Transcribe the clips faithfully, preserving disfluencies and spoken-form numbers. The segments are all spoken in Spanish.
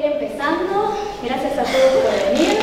ir empezando. Gracias a todos por venir.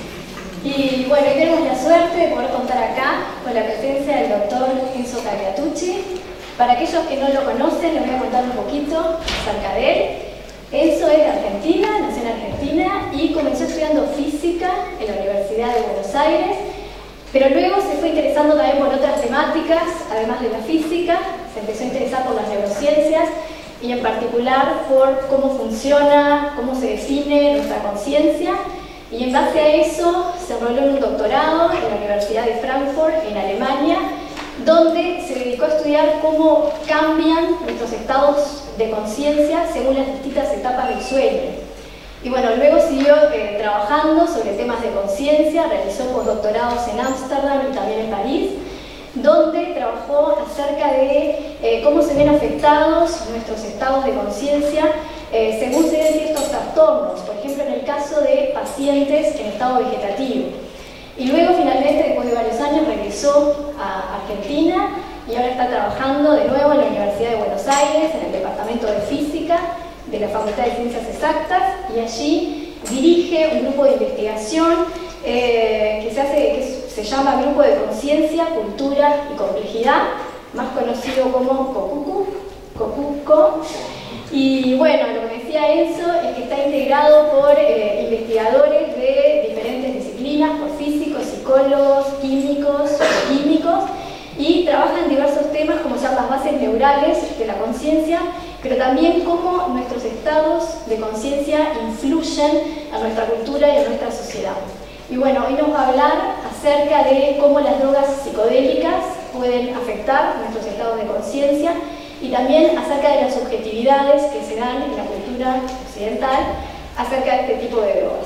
Y bueno, hoy tenemos la suerte de poder contar acá con la presencia del doctor Enzo Cagliatucci. Para aquellos que no lo conocen, les voy a contar un poquito acerca de él. Enzo es de Argentina, nació en Argentina y comenzó estudiando física en la Universidad de Buenos Aires, pero luego se fue interesando también por otras temáticas, además de la física. Se empezó a interesar por las neurociencias y en particular por cómo funciona, cómo se define nuestra conciencia. Y en base a eso se enroló en un doctorado en la Universidad de Frankfurt, en Alemania, donde se dedicó a estudiar cómo cambian nuestros estados de conciencia según las distintas etapas del sueño. Y bueno, luego siguió eh, trabajando sobre temas de conciencia, realizó postdoctorados en Ámsterdam y también en París, donde trabajó acerca de eh, cómo se ven afectados nuestros estados de conciencia eh, según se ven ciertos trastornos, por ejemplo en el caso de pacientes en estado vegetativo. Y luego finalmente, después de varios años, regresó a Argentina y ahora está trabajando de nuevo en la Universidad de Buenos Aires, en el Departamento de Física de la Facultad de Ciencias Exactas, y allí dirige un grupo de investigación eh, que, se hace, que se llama Grupo de Conciencia, Cultura y Complejidad, más conocido como COCUCU, COCUCO. Y bueno, lo que decía Enzo es que está integrado por eh, investigadores de diferentes disciplinas, por físicos, psicólogos, químicos, químicos, y trabaja en diversos temas como son las bases neurales de la conciencia, pero también cómo nuestros estados de conciencia influyen a nuestra cultura y a nuestra sociedad. Y bueno, hoy nos va a hablar acerca de cómo las drogas psicodélicas pueden afectar nuestros estados de conciencia y también acerca de las subjetividades que se dan en la cultura occidental acerca de este tipo de drogas.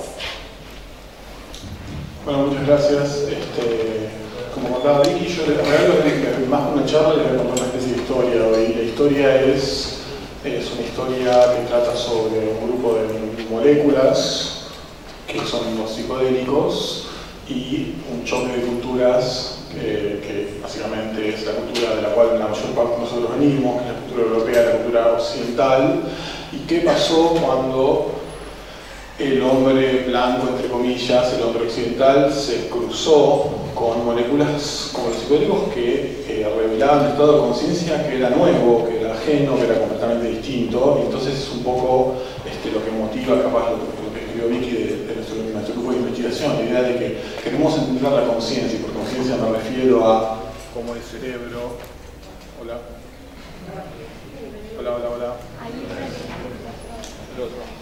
Bueno, muchas gracias. Este, como contaba Vicky, yo en realidad más que una charla les voy a contar una especie de historia hoy. La historia es, es una historia que trata sobre un grupo de moléculas que son los psicodélicos y un choque de culturas que, que básicamente es la cultura de la cual la mayor parte de nosotros venimos, que es la cultura europea, la cultura occidental. ¿Y qué pasó cuando el hombre blanco, entre comillas, el hombre occidental, se cruzó con moléculas como los psicodélicos que eh, revelaban un estado de conciencia que era nuevo, que era ajeno, que era completamente distinto? Y entonces es un poco este, lo que motiva capaz lo, lo que escribió Vicky de, de nuestro, nuestro grupo de investigación, la idea de que queremos entender la conciencia, y por conciencia me refiero a cómo el cerebro... Hola. Hola, hola, hola. El otro.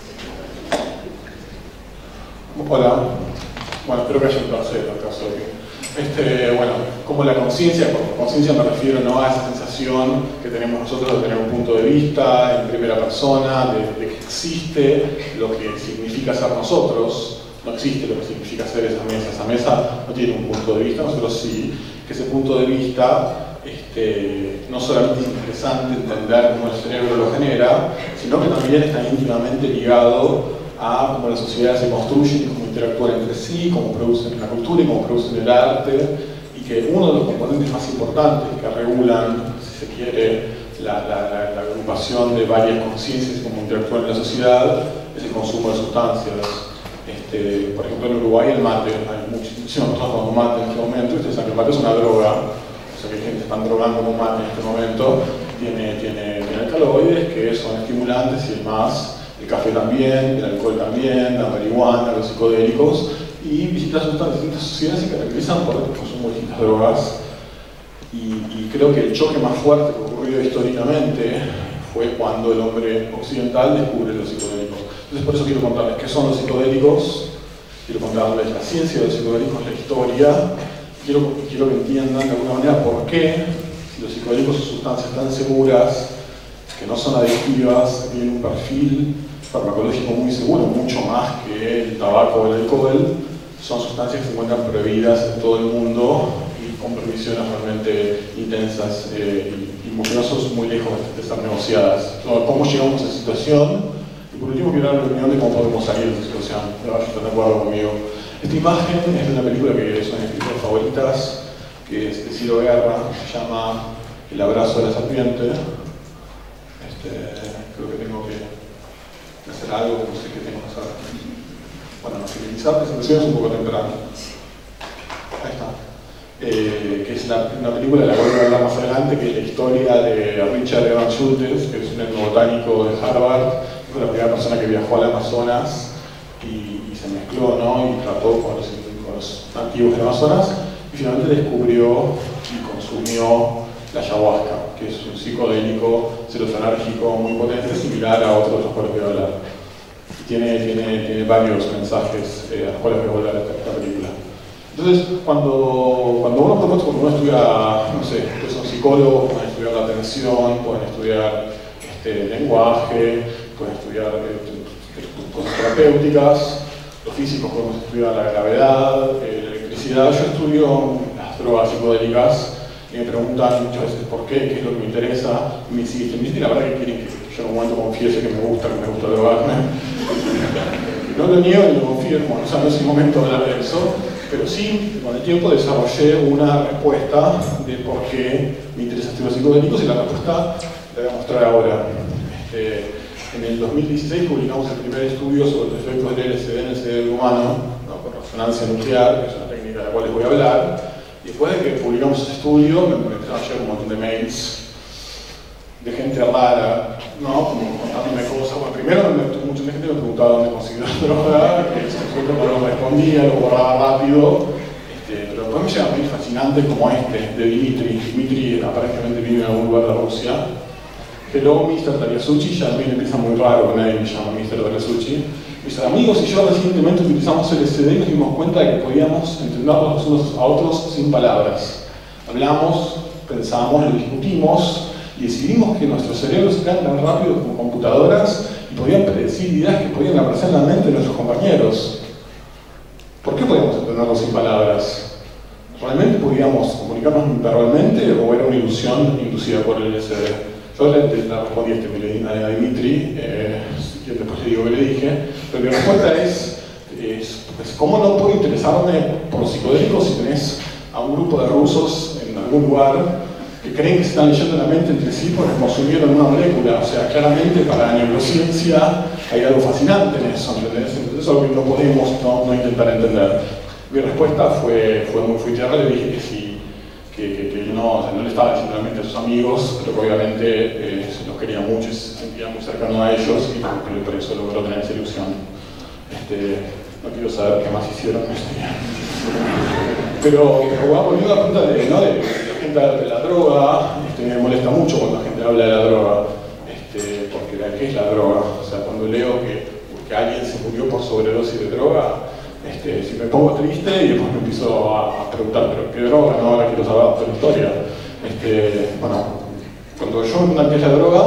Hola. Bueno, espero que haya un tercero, en caso de que... Este, bueno, como la conciencia, por conciencia me refiero no a esa sensación que tenemos nosotros de tener un punto de vista en primera persona, de, de que existe lo que significa ser nosotros. No existe lo que significa ser esa mesa. Esa mesa no tiene un punto de vista, nosotros sí. Que ese punto de vista este, no solamente es interesante entender cómo el cerebro lo genera, sino que también está íntimamente ligado a cómo las sociedades se construyen, cómo interactúan entre sí, cómo producen la cultura y cómo producen el arte, y que uno de los componentes más importantes que regulan, si se quiere, la, la, la, la agrupación de varias conciencias y cómo interactúan en la sociedad, es el consumo de sustancias. Este, por ejemplo, en Uruguay el mate, hay muchísimas personas tomando mate en este momento, y ustedes saben que el mate es una droga, o sea que hay gente que está drogando con mate en este momento, tiene, tiene, tiene alcaloides que son estimulantes y demás. El café también, el alcohol también, la marihuana, los psicodélicos, y distintas sustancias, distintas sociedades se caracterizan por el consumo de distintas drogas. Y, y creo que el choque más fuerte que ocurrió históricamente fue cuando el hombre occidental descubre los psicodélicos. Entonces por eso quiero contarles qué son los psicodélicos, quiero contarles la ciencia de los psicodélicos, la historia, quiero, quiero que entiendan de alguna manera por qué, si los psicodélicos son sustancias tan seguras, que no son adictivas, tienen un perfil farmacológico muy seguro, mucho más que el tabaco o el alcohol, son sustancias que se encuentran prohibidas en todo el mundo y con prohibiciones realmente intensas eh, y, y muchas veces muy lejos de estar negociadas. Entonces, ¿cómo llegamos a esa situación? Y por último quiero dar una opinión de cómo podemos salir de esa situación. ¿No? ¿Están de acuerdo conmigo? Esta imagen es de una película que es una de mis películas favoritas, que es de Ciro Guerra, se llama El abrazo de la serpiente. Este, creo que tengo que hacer algo, no sé qué tengo que hacer. Bueno, finalizar presentaciones un poco temprano. Ahí está. Eh, que es la, una película de la cual voy a hablar más adelante, que es la historia de Richard Evans Schultes, que es un etnobotánico de Harvard, que fue la primera persona que viajó al Amazonas y, y se mezcló, ¿no? Y trató con los, con los nativos del Amazonas, y finalmente descubrió y consumió la ayahuasca, que es un psicodélico serotonérgico muy potente, similar a otros de los cuales voy a hablar. Tiene, tiene, tiene varios mensajes eh, a los cuales voy a volver a esta, esta película. Entonces, cuando, cuando uno conoce, cuando uno estudia, no sé, pues son psicólogos, pueden estudiar la atención, pueden estudiar este, lenguaje, pueden estudiar eh, cosas terapéuticas, los físicos podemos estudiar la gravedad, eh, la electricidad. Yo estudio las drogas psicodélicas y me preguntan muchas veces por qué, qué es lo que me interesa, y me insisten, y la verdad que quieren que yo en un momento confiese que me gusta, que me gusta drogarme. No lo niego ni lo confirmo, o sea, no es el momento de hablar de eso, pero sí, con el tiempo desarrollé una respuesta de por qué me interesa estudiar psicodélicos, y la respuesta la voy a mostrar ahora. Este, en el dos mil dieciséis publicamos el primer estudio sobre los efectos del L S D en el cerebro humano, ¿no? Con resonancia nuclear, que es una técnica de la cual les voy a hablar. Y después de que publicamos ese estudio, me empezaron a llegar un montón de mails de gente rara, ¿no? Como contándome cosas. Bueno, primero me, mucha gente me preguntaba dónde conseguir la droga, que yo no lo respondía, lo borraba rápido. Este, pero después me llegan mails fascinantes como este, de Dimitri. Dimitri aparentemente vive en algún lugar de Rusia. Hello, mister Tariasuchi, ya también empieza muy raro, que nadie me llama mister Tariasuchi. Mis amigos y yo recientemente utilizamos L S D y nos dimos cuenta de que podíamos entendernos los unos a otros sin palabras. Hablamos, pensamos, lo discutimos y decidimos que nuestros cerebros eran tan rápidos como computadoras y podían predecir ideas que podían aparecer en la mente de nuestros compañeros. ¿Por qué podíamos entendernos sin palabras? ¿Realmente podíamos comunicarnos verbalmente o era una ilusión inducida por el L S D? Yo le, le respondí este, me a Dimitri, eh, que después le digo que le dije, pero mi respuesta es, es, es ¿cómo no puedo interesarme por los psicodélicos si tenés a un grupo de rusos en algún lugar que creen que se están leyendo la mente entre sí porque consumieron una molécula? O sea, claramente para la neurociencia hay algo fascinante en eso, ¿entendés? Entonces es algo que no podemos no, no intentar entender. Mi respuesta fue, fue muy fuitera, le dije que sí. Que, que, que no, o sea, no le estaba diciendo realmente a sus amigos, pero que obviamente eh, los quería mucho y se sentía muy cercano a ellos, y porque por eso logró tener esa ilusión. Este, no quiero saber qué más hicieron este día. Pero, pero bueno, volviendo a la pregunta de, ¿no? de, de la gente de la droga, este, me molesta mucho cuando la gente habla de la droga, este, porque la, ¿qué es la droga? O sea, cuando leo que, que alguien se murió por sobredosis de droga, Este, si me pongo triste y después me empiezo a, a preguntar, ¿pero qué droga? No, ahora quiero saber toda la historia. Este, bueno, cuando yo me qué es la droga,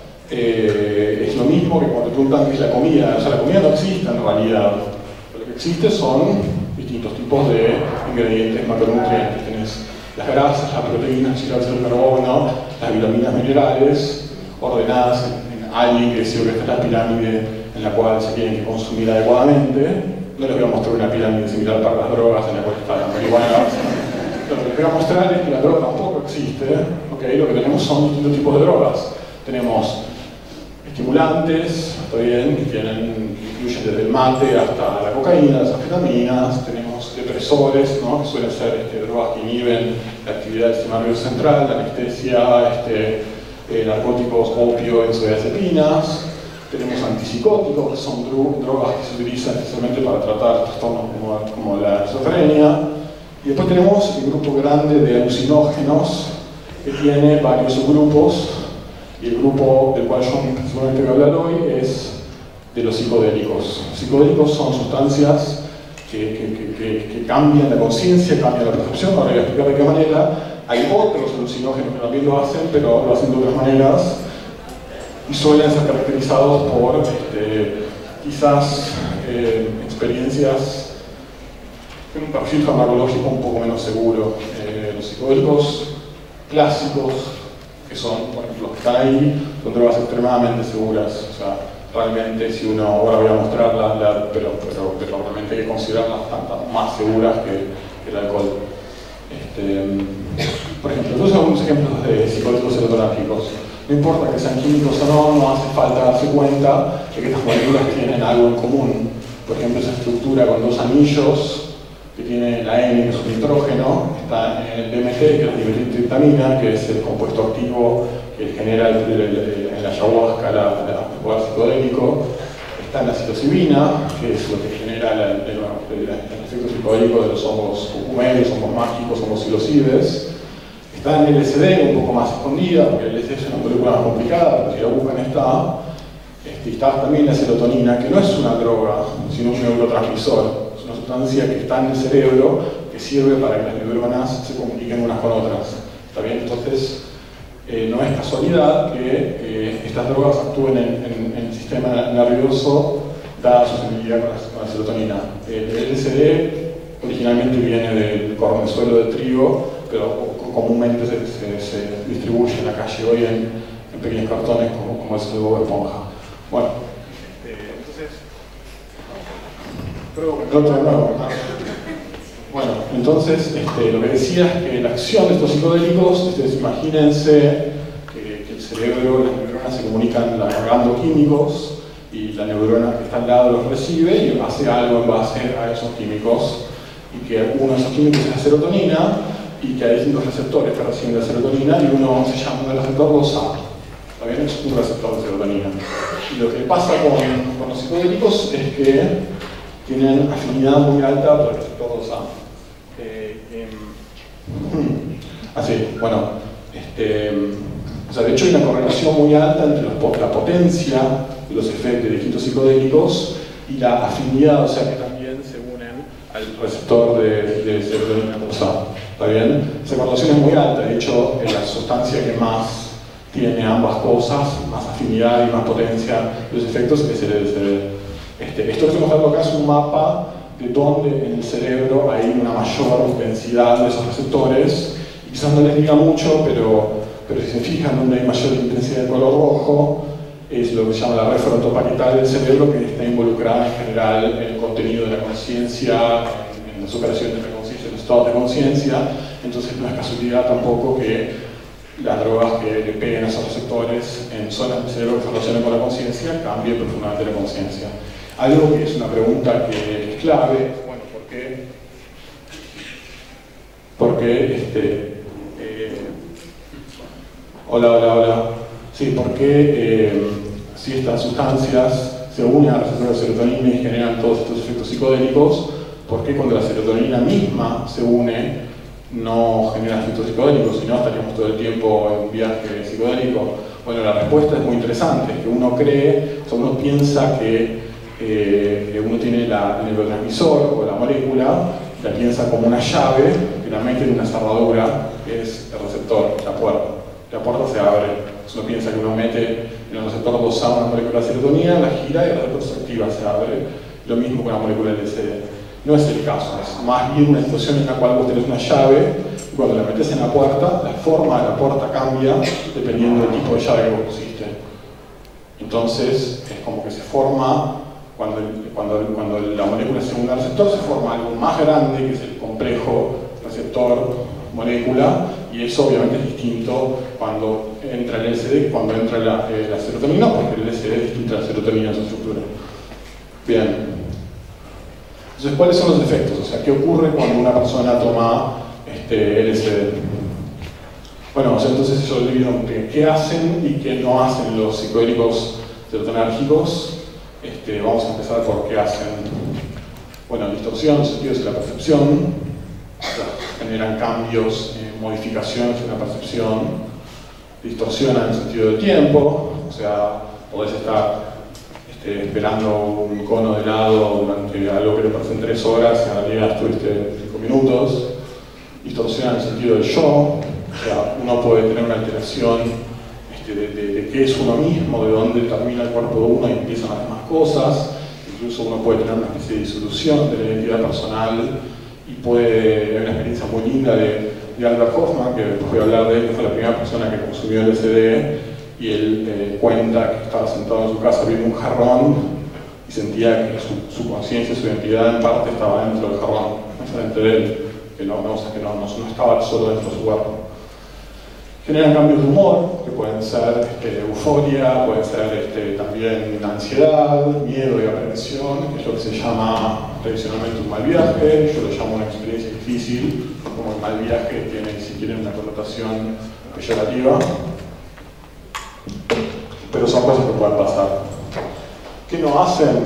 eh, es lo mismo que cuando te preguntan qué es la comida. O sea, la comida no existe en realidad. Lo que existe son distintos tipos de ingredientes macronutrientes. Tenés las grasas, las proteínas, el hidratos de carbono, las vitaminas minerales, ordenadas en, en alguien que decía que esta es la pirámide en la cual se tienen que consumir adecuadamente. No les voy a mostrar una pirámide similar para las drogas en la cual está la marihuana. Lo que les voy a mostrar es que la droga tampoco existe, ¿okay? Lo que tenemos son distintos tipos de drogas. Tenemos estimulantes, está bien, que tienen, incluyen desde el mate hasta la cocaína, las anfetaminas. Tenemos depresores, ¿no? Que suelen ser este, drogas que inhiben la actividad del sistema nervioso central, la anestesia, este, eh, narcóticos, opio, benzodiazepinas. Tenemos antipsicóticos, que son dro drogas que se utilizan especialmente para tratar trastornos como, como la esquizofrenia. Y después tenemos el grupo grande de alucinógenos, que tiene varios subgrupos, y el grupo del cual yo seguramente voy a hablar hoy es de los psicodélicos. Los psicodélicos son sustancias que, que, que, que, que cambian la conciencia, cambian la percepción. Ahora voy a explicar de qué manera. Hay otros alucinógenos que también lo hacen, pero lo hacen de otras maneras. Y suelen ser caracterizados por este, quizás eh, experiencias en un perfil farmacológico un poco menos seguro. Eh, los psicodélicos clásicos, que son, por ejemplo, los que están ahí, son drogas extremadamente seguras. O sea, realmente, si uno, ahora voy a mostrarlas, la, pero, pero, pero realmente hay que considerarlas tantas más seguras que, que el alcohol. Este, por ejemplo, entonces algunos ejemplos de psicodélicos serotonérgicos. No importa que sean químicos o no, no hace falta darse cuenta de que estas moléculas tienen algo en común. Por ejemplo, esa estructura con dos anillos que tiene la N, que es un nitrógeno, está en el D M T, que es la dimetiltriptamina, que es el compuesto activo que genera el, el, el, en la ayahuasca la, la, el poder psicodélico. Está en la psilocibina, que es lo que genera la, el, el, el efecto psicodélico de los hongos cucumeros, hongos mágicos, hongos psilocibes. Está en L S D, un poco más escondida, porque el L S D es una molécula más complicada, pero si la buscan está. Este, y está también la serotonina, que no es una droga, sino un neurotransmisor. Es una sustancia que está en el cerebro, que sirve para que las neuronas se comuniquen unas con otras. ¿Está bien? Entonces, eh, no es casualidad que eh, estas drogas actúen en, en, en el sistema nervioso, dada su sensibilidad con la, con la serotonina. El L S D originalmente viene del cornezuelo de trigo, pero comúnmente se, se, se distribuye en la calle hoy en, en pequeños cartones como, como es el Bob Esponja. Bueno, este, entonces, creo que de nuevo. Bueno, entonces este, lo que decía es que la acción de estos psicodélicos, ustedes imagínense que, que el cerebro, las neuronas se comunican largando químicos y la neurona que está al lado los recibe y hace algo en base a esos químicos, y que uno de esos químicos es la serotonina, y que hay distintos receptores que reciben la serotonina, y uno se llama el receptor dos A. ¿Está bien? Es un receptor de serotonina. Y lo que pasa con, con los psicodélicos es que tienen afinidad muy alta por el receptor dos A. Eh, eh, así, bueno, este, o sea, de hecho hay una correlación muy alta entre los, la potencia de los efectos de distintos psicodélicos y la afinidad, o sea que también se unen al receptor de, de serotonina dos A. ¿Está bien? Esa correlación es muy alta, de hecho es la sustancia que más tiene ambas cosas, más afinidad y más potencia de los efectos, es el L S D. Este, esto que estamos dando acá es un mapa de donde en el cerebro hay una mayor densidad de esos receptores, y quizás no les diga mucho, pero, pero si se fijan donde hay mayor intensidad de color rojo, es lo que se llama la red frontoparietal del cerebro, que está involucrada en general en el contenido de la conciencia, en, en las operaciones de la conciencia, en los estados de conciencia. Entonces no es casualidad tampoco que las drogas que le peguen a esos receptores en zonas del cerebro que se relacionan con la conciencia cambien profundamente la conciencia. Algo que es una pregunta que es clave, bueno, ¿por qué? Porque, este, eh, hola, hola, hola, sí, ¿por qué eh, si estas sustancias se unen al receptor de serotonina y generan todos estos efectos psicodélicos, por qué cuando la serotonina misma se une no genera efectos psicodélicos, si no estaríamos todo el tiempo en un viaje psicodélico? Bueno, la respuesta es muy interesante, es que uno cree, o sea, uno piensa que eh, uno tiene la, el neurotransmisor o la molécula, la piensa como una llave que la mete en una cerradura, que es el receptor, la puerta. La puerta se abre, uno piensa que uno mete en el receptor dos A una molécula de serotonina, la gira y el receptor se activa, se abre. Lo mismo con la molécula L S D. No es el caso, es más bien una situación en la cual vos tenés una llave y cuando la metes en la puerta, la forma de la puerta cambia dependiendo del tipo de llave que vos pusiste. Entonces, es como que se forma, cuando, cuando, cuando la molécula se une al receptor, se forma algo más grande, que es el complejo receptor-molécula, y eso obviamente es distinto cuando entra el L S D que cuando entra la, eh, la serotonina, porque el L S D es distinto a la serotonina en su estructura. Bien. Entonces, ¿cuáles son los efectos? O sea, ¿qué ocurre cuando una persona toma este, L S D? Bueno, o sea, entonces eso le vieron qué hacen y qué no hacen los psicodélicos serotonérgicos. Este, vamos a empezar por qué hacen. Bueno, distorsión en los sentidos de la percepción, o sea, generan cambios, eh, modificaciones en la percepción, distorsionan el sentido del tiempo, o sea, podés estar Este, esperando un cono de helado durante algo que le parecen tres horas y en realidad estuviste cinco minutos. Distorsiona el sentido del yo, o sea, uno puede tener una alteración este, de, de, de qué es uno mismo, de dónde termina el cuerpo de uno y empiezan las demás cosas. Incluso uno puede tener una especie de disolución de la identidad personal y puede haber una experiencia muy linda de, de Albert Hoffman, que después voy a hablar de él, que fue la primera persona que consumió L S D. Y él eh, cuenta que estaba sentado en su casa viendo un jarrón y sentía que su, su conciencia, su identidad en parte estaba dentro del jarrón, enfrente de él, que no, no, o sea, que no, no, no estaba solo dentro de su cuerpo. Generan cambios de humor, que pueden ser este, euforia, pueden ser este, también ansiedad, miedo y aprensión, que es lo que se llama tradicionalmente un mal viaje. Yo lo llamo una experiencia difícil, como el mal viaje tiene, si quieren, una connotación peyorativa. Pero son cosas que pueden pasar. ¿Qué no hacen?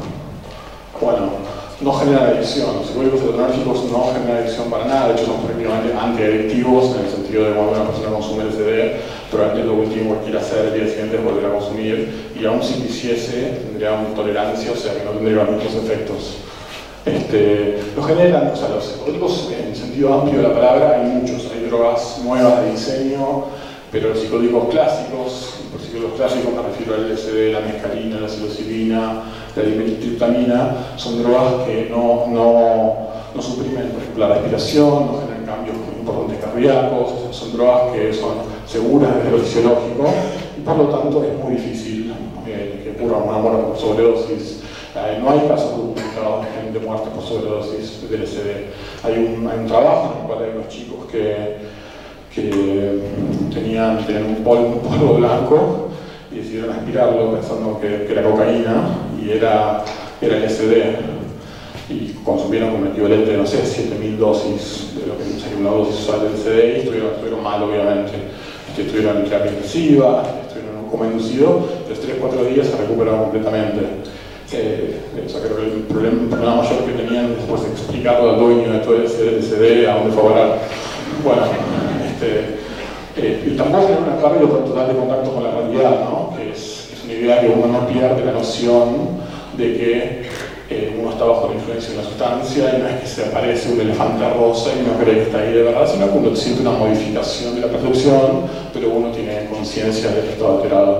Bueno, no generan adicción. Los psicodélicos cetonérgicos no generan adicción para nada. De hecho, son prácticamente antiadictivos en el sentido de cuando una persona consume L S D, probablemente lo último que quiera hacer el día siguiente es volver a consumir, y aún si quisiese, tendría una tolerancia, o sea que no tendría los mismos efectos. Este, lo generan, o sea, los psicodélicos en sentido amplio de la palabra hay muchos. Hay drogas nuevas de diseño, pero los psicodélicos clásicos, por psicodélicos clásicos me refiero al L S D, la mescalina, la psilocibina, la dimetiltriptamina, son drogas que no, no, no suprimen, por ejemplo, la respiración, no generan cambios muy importantes cardíacos, son drogas que son seguras desde lo fisiológico y por lo tanto es muy difícil eh, que ocurra una muerte por sobredosis. Eh, no hay casos documentados de gente muerta por sobredosis de L S D. Hay un, hay un trabajo en el cual hay unos chicos que que tenían, tenían un, polvo, un polvo blanco y decidieron aspirarlo pensando que, que era cocaína y era, era L S D, y consumieron como equivalente de, no sé, siete mil dosis de lo que sería una dosis usual de L S D y estuvieron, estuvieron mal, obviamente. Este, estuvieron en terapia intensiva, estuvieron en un coma inducido, los tres cuatro días se recuperaron completamente. Eh, o sea, creo que el problema, el problema mayor que tenían es después de explicarlo al dueño de todo el L S D a dónde fue a parar. Bueno, Este, eh, y tampoco tener una pérdida total de contacto con la realidad, ¿no? Que es, es una idea que uno no pierde la noción de que eh, uno está bajo la influencia de una sustancia y no es que se aparece un elefante rosa y uno cree que está ahí de verdad, sino que uno siente una modificación de la percepción, pero uno tiene conciencia de que está alterado.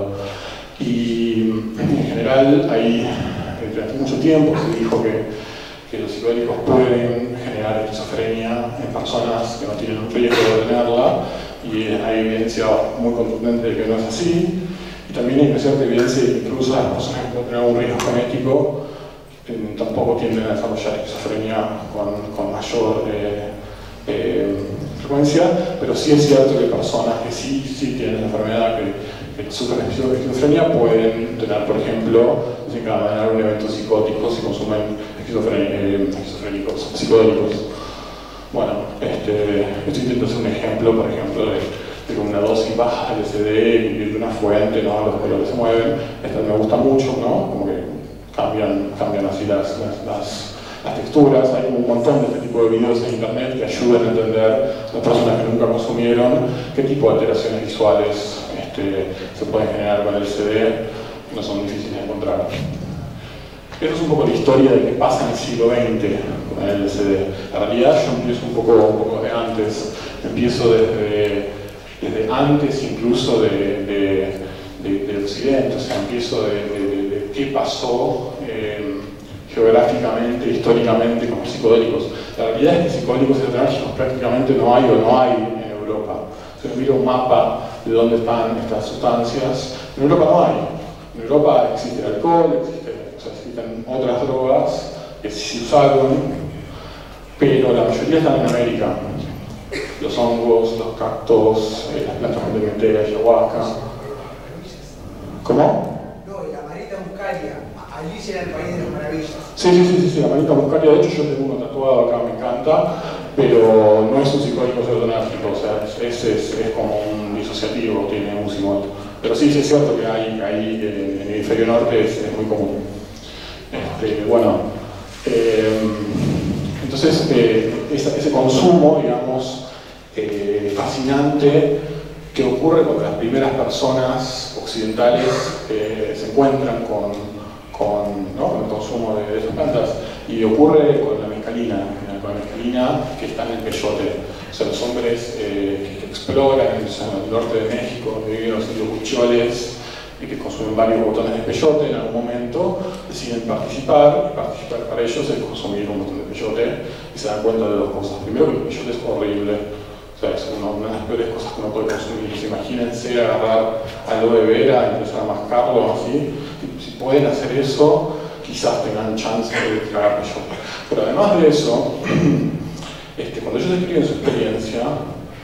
Y en general, ahí, durante mucho tiempo se dijo que que los psicodélicos pueden generar esquizofrenia en personas que no tienen un riesgo de tenerla, y hay evidencia muy contundente de que no es así, y también hay cierta evidencia de que incluso las personas que pueden tener un riesgo genético eh, tampoco tienden a desarrollar esquizofrenia con, con mayor eh, eh, frecuencia, pero sí es cierto que personas que sí, sí tienen la enfermedad, que que sufren esquizofrenia, pueden tener, por ejemplo, desencadenar un evento psicótico si consumen eh, esquizofrénicos, psicodélicos. Bueno, este, esto intento hacer un ejemplo, por ejemplo, de, de una dosis baja de L S D, vivir de una fuente, ¿no? Los colores se mueven. Esta me gusta mucho, ¿no? Como que cambian, cambian así las, las, las, las texturas. Hay un montón de este tipo de videos en internet que ayudan a entender a las personas que nunca consumieron qué tipo de alteraciones visuales se pueden generar con el L S D, no son difíciles de encontrar. Esa es un poco la historia de qué pasa en el siglo veinte con el L S D. La realidad, yo empiezo un poco, un poco de antes, empiezo desde, desde antes incluso de, de, de, del Occidente, o sea, empiezo de, de, de, de qué pasó eh, geográficamente, históricamente con los psicodélicos. La realidad es que psicodélicos cetonérgicos prácticamente no hay o no hay en Europa. Si uno mira un mapa de dónde están estas sustancias, en Europa no hay. En Europa existe el alcohol, existe, o sea, existen otras drogas que sí se usaron, pero la mayoría están en América. Los hongos, los cactos, eh, las plantas complementarias, ayahuasca. ¿Cómo? No, la manita muscaria. Alicia en el País de las Maravillas. Sí, sí, sí, sí, la manita muscaria. De hecho, yo tengo uno tatuado acá, me encanta, pero no es un psicodélico cetonérgico, o sea, es, es, es, es como un disociativo, tiene un simol. Pero sí, sí es cierto que hay, hay en el hemisferio norte es, es muy común. Este, bueno, eh, entonces eh, ese, ese consumo, digamos, eh, fascinante que ocurre cuando las primeras personas occidentales eh, se encuentran con, con, ¿no? con el consumo de, de esas plantas, y ocurre con la mescalina, con la mescalina que está en el peyote. O sea, los hombres eh, que exploran en el norte de México, donde viven los indios huicholes, y que consumen varios botones de peyote, en algún momento deciden participar, y participar para ellos es consumir un botón de peyote, y se dan cuenta de dos cosas. Primero, que el peyote es horrible, o sea, es una, una de las peores cosas que uno puede consumir. Pues imagínense agarrar aloe vera y empezar a mascarlo así. Si pueden hacer eso, quizás tengan chance de tragar peyote. Pero además de eso, este, cuando ellos escriben su experiencia,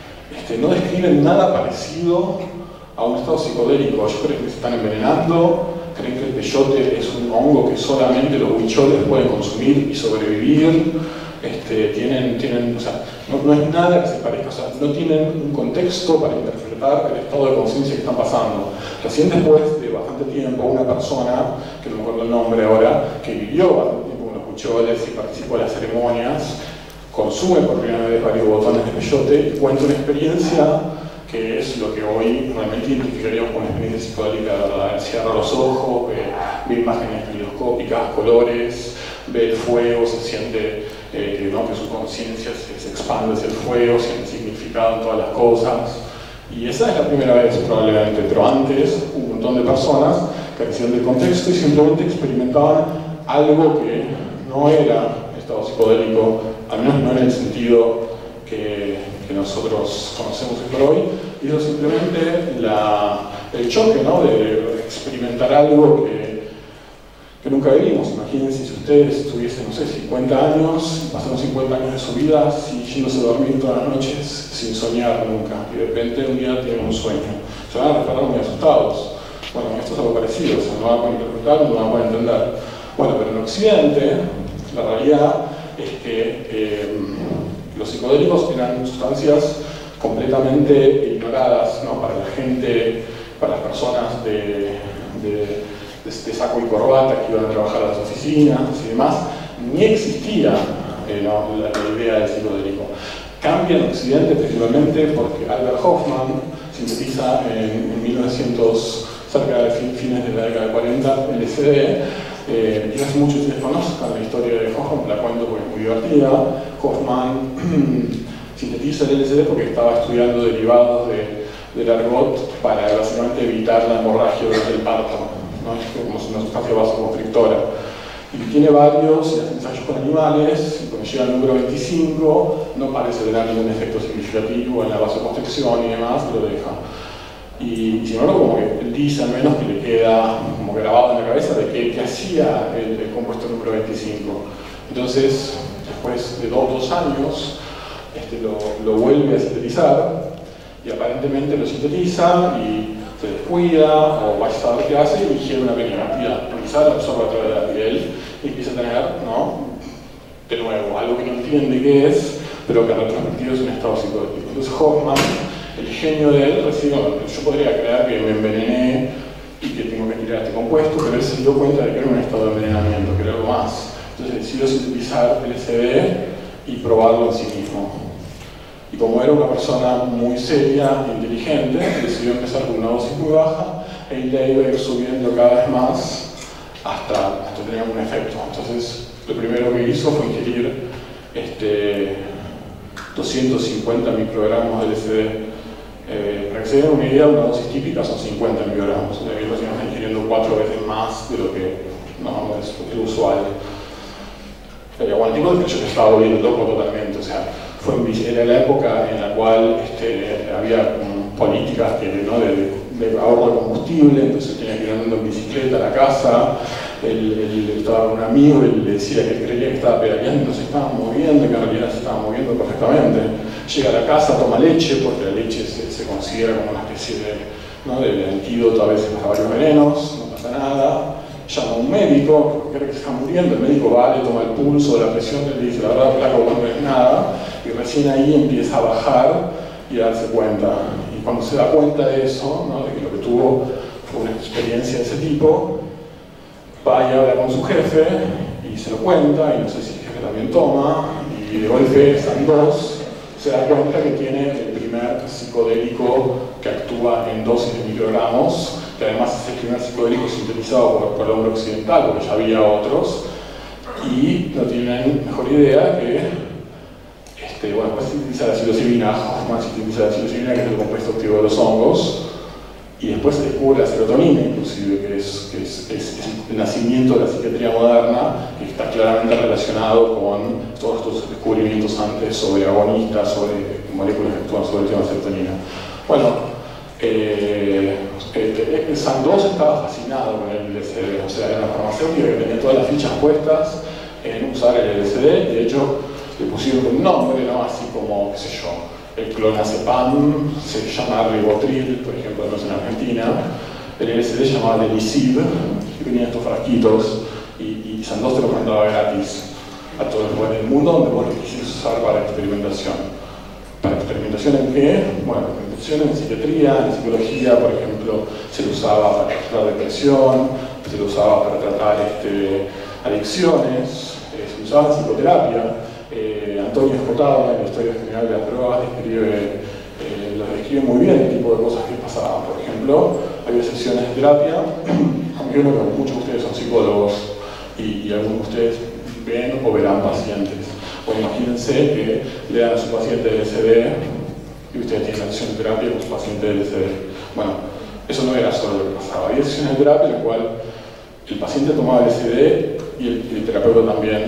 este, no describen nada parecido a un estado psicodélico. Ellos creen que se están envenenando, creen que el peyote es un hongo que solamente los huicholes pueden consumir y sobrevivir. Este, tienen, tienen, o sea, no, no es nada que se parezca, o sea, no tienen un contexto para interpretar el estado de conciencia que están pasando. Recién después de bastante tiempo, una persona, que no me acuerdo el nombre ahora, que vivió bastante tiempo con los huicholes y participó de las ceremonias, consume por primera vez varios botones de peyote y cuenta una experiencia que es lo que hoy realmente identificaríamos como una experiencia psicodélica, ¿verdad? Él cierra los ojos, ve, ve imágenes microscópicas, colores, ve el fuego, se siente eh, que, ¿no? que su conciencia se, se expande hacia el fuego, siente significado en todas las cosas. Y esa es la primera vez probablemente, pero antes un montón de personas carecían del contexto y simplemente experimentaban algo que no era estado psicodélico, al menos no en el sentido que, que nosotros conocemos hoy por hoy, y eso simplemente la, el choque, ¿no? de experimentar algo que, que nunca vivimos. Imagínense si ustedes tuviesen, no sé, cincuenta años, pasaron cincuenta años de su vida así, yéndose a dormir todas las noches sin soñar nunca, y de repente un día tienen un sueño. Se van a despertar muy asustados. Bueno, esto es algo parecido, o sea, no van a poder interpretar, no van a poder entender. Bueno, pero en Occidente, la realidad es que eh, los psicodélicos eran sustancias completamente ignoradas, ¿no? Para la gente, para las personas de, de, de, de saco y corbata que iban a trabajar a las oficinas y demás, ni existía eh, no, la, la idea del psicodélico. Cambia en Occidente principalmente porque Albert Hofmann sintetiza en, en mil novecientos, cerca de fin, fines de la década de cuarenta, el L S D. Eh, quizás muchos de ustedes conozcan la historia de Hoffmann, la cuento porque es muy divertida. Hoffmann sintetiza el L S D porque estaba estudiando derivados de, del argot para básicamente evitar la hemorragia durante el parto, ¿no? Es como una sustancia vasoconstrictora. Y tiene varios y hace ensayos con animales, y cuando llega al número veinticinco no parece tener ningún efecto significativo en la vasoconstricción y demás, lo deja. Y, y sin embargo, como que él dice al menos que le queda como grabado en la cabeza de que, que hacía el, el compuesto número veinticinco. Entonces, después de dos, dos años, este, lo, lo vuelve a sintetizar y aparentemente lo sintetiza y se descuida o vaya a saber qué hace y ingiere una pequeña cantidad. Quizá lo absorbe a través de la piel y empieza a tener, ¿no? De nuevo, algo que no entiende qué es, pero que en retrospectiva es un estado psicodélico. Entonces Hoffmann, el genio de él, recibe, bueno, yo podría creer que me envenené y que tengo que tirar este compuesto, pero él se dio cuenta de que era un estado de envenenamiento, que era algo más. Entonces decidió sintetizar el L S D y probarlo en sí mismo. Y como era una persona muy seria e inteligente, decidió empezar con una dosis muy baja e la iba a ir subiendo cada vez más hasta, hasta tener un efecto. Entonces, lo primero que hizo fue ingerir este, doscientos cincuenta microgramos de L S D. Eh, para que se den una idea, una dosis típica son cincuenta microgramos. O sea, que recién está ingiriendo cuatro veces más de lo que no, es lo usual. Pero bueno, digo que yo te estaba volviendo loco totalmente. O sea, fue en, era la época en la cual este, había um, políticas que, ¿no? de, de ahorro de combustible, entonces tenía que ir andando en bicicleta a la casa. Él, él estaba con un amigo y le decía que él creía que estaba pedaleando y no se estaba moviendo, que en realidad se estaba moviendo perfectamente. Llega a la casa, toma leche, porque la leche se, se considera como una especie de, ¿no? de, de antídoto a veces para varios venenos, no pasa nada. Llama a un médico, porque cree que se está muriendo, el médico va, le toma el pulso, la presión, le dice, la verdad, placa, no es nada, y recién ahí empieza a bajar y a darse cuenta. Y cuando se da cuenta de eso, ¿no? de que lo que tuvo fue una experiencia de ese tipo, va y habla con su jefe y se lo cuenta, y no sé si el jefe también toma, y de golpe están dos, se da cuenta que tiene el primer psicodélico que actúa en dosis de microgramos, que además es el primer psicodélico sintetizado por, por el hombre occidental, porque ya había otros, y no tienen mejor idea que, este, bueno, después sintetiza la psilocibina, Hoffmann sintetiza la psilocibina, que es el compuesto activo de los hongos, y después se descubre la serotonina, inclusive, que es, que es, es, es el nacimiento de la psiquiatría moderna, que está claramente relacionado con todos estos descubrimientos antes sobre agonistas, sobre moléculas que actúan sobre el tema de serotonina. Bueno, eh, eh, Sandoz estaba fascinado con el L S D, o sea, era una farmacéutica que tenía todas las fichas puestas en usar el L S D, de hecho le pusieron un nombre, ¿no? Así como, qué sé yo, el clonazepam se llama Rivotril, por ejemplo, no es en Argentina. El L S D se llamaba Delisib, que venía en estos frasquitos, y, y Sandoz te lo mandaba gratis a todos los lugares del mundo donde vos lo quisieras usar para experimentación. ¿Para experimentación en qué? Bueno, experimentación en psiquiatría, en psicología, por ejemplo, se lo usaba para tratar depresión, se lo usaba para tratar este, adicciones, eh, se lo usaba en psicoterapia. Eh, Antonio Escotado, en la Historia General de las Drogas, describe, eh, lo describe muy bien el tipo de cosas que pasaban. Por ejemplo, había sesiones de terapia, aunque uno que muchos de ustedes son psicólogos y, y algunos de ustedes ven o verán pacientes. Bueno, imagínense que le dan a su paciente L S D y ustedes tienen la sesión de terapia con su paciente L S D. Bueno, eso no era solo lo que pasaba. Había sesiones de terapia en las cuales el paciente tomaba L S D y el, y el terapeuta también.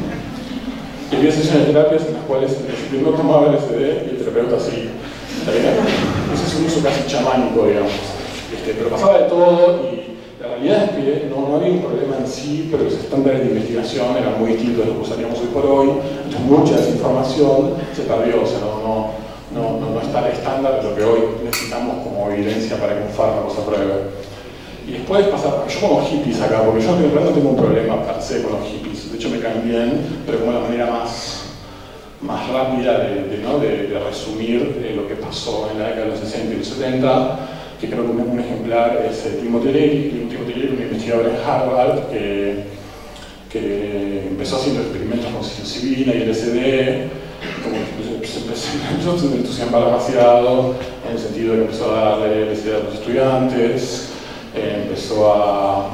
Y había sesiones de terapias en las cuales el paciente no tomaba L S D y el terapeuta sí. ¿Está bien? Ese es un uso casi chamánico, digamos. Este, pero pasaba de todo y la realidad es que no, no había un problema en sí, pero los estándares de investigación eran muy distintos de lo que usaríamos hoy por hoy. Entonces mucha desinformación se perdió, o sea, no, no, no, no, no está el estándar de lo que hoy necesitamos como evidencia para que un fármaco se apruebe. Y después pasar, yo como hippies acá, porque yo en realidad no tengo un problema per se con los hippies, de hecho me caen bien, pero como la manera más, más rápida de, de, ¿no? de, de resumir eh, lo que pasó en la década de los sesenta y los setenta, que creo que un, un ejemplar es eh, Timothy Leary. Timothy Leary, un investigador en Harvard que, que empezó haciendo experimentos con psilocibina y L S D, como que se empezó, empezó a entusiasmar demasiado, en el sentido de que empezó a darle L S D a los estudiantes, eh, empezó a,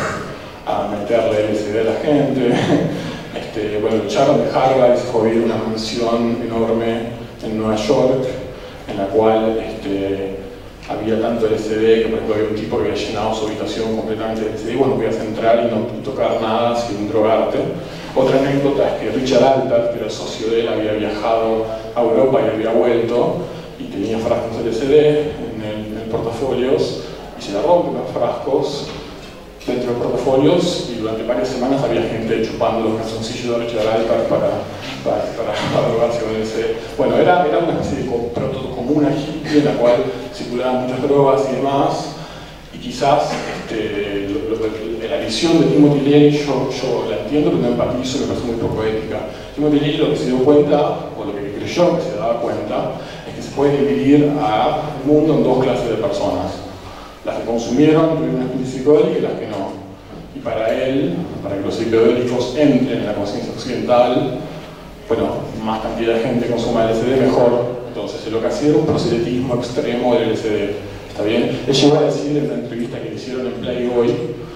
a meterle L S D a la gente. Este, bueno, lo echaron de Harvard y se fue a vivir a una mansión enorme en Nueva York, en la cual este, había tanto L S D que, por ejemplo, había un tipo que había llenado su habitación completamente de L S D y bueno, podías entrar y no tocar nada sin drogarte. Otra anécdota es que Richard Alpert, que era el socio de él, había viajado a Europa y había vuelto y tenía frascos de L S D en el, en el portafolios y se le rompen los frascos dentro de los portafolios y durante varias semanas había gente chupando los calzoncillos de Richard Alpert para, para, para, para drogarse con L S D. Bueno, era, era una especie de protocomuna hippie en la cual circulaban muchas drogas y demás, y quizás este, lo, lo, la visión de Timothy Leary yo, yo la entiendo, pero no empatizo, me parece muy poco ética. Timothy Leary lo que se dio cuenta, o lo que creyó que se daba cuenta, es que se puede dividir al mundo en dos clases de personas: las que consumieron tuvieron una especie psicodélica y las que no. Y para él, para que los psicodélicos entren en la conciencia occidental, bueno, más cantidad de gente consuma L S D, mejor. Entonces, lo que hacía era un proselitismo extremo del L S D. ¿Está bien? Él llegó a decir en una entrevista que le hicieron en Playboy,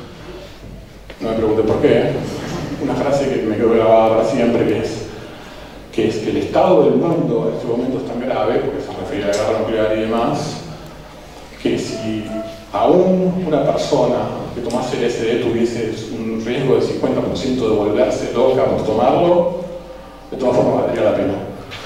no me pregunte por qué, una frase que me quedó grabada para siempre, que es que, es que el estado del mundo en este momento es tan grave, porque se refiere a la guerra nuclear y demás, que si aún una persona que tomase L S D tuviese un riesgo de cincuenta por ciento de volverse loca por tomarlo, de todas formas valdría la pena.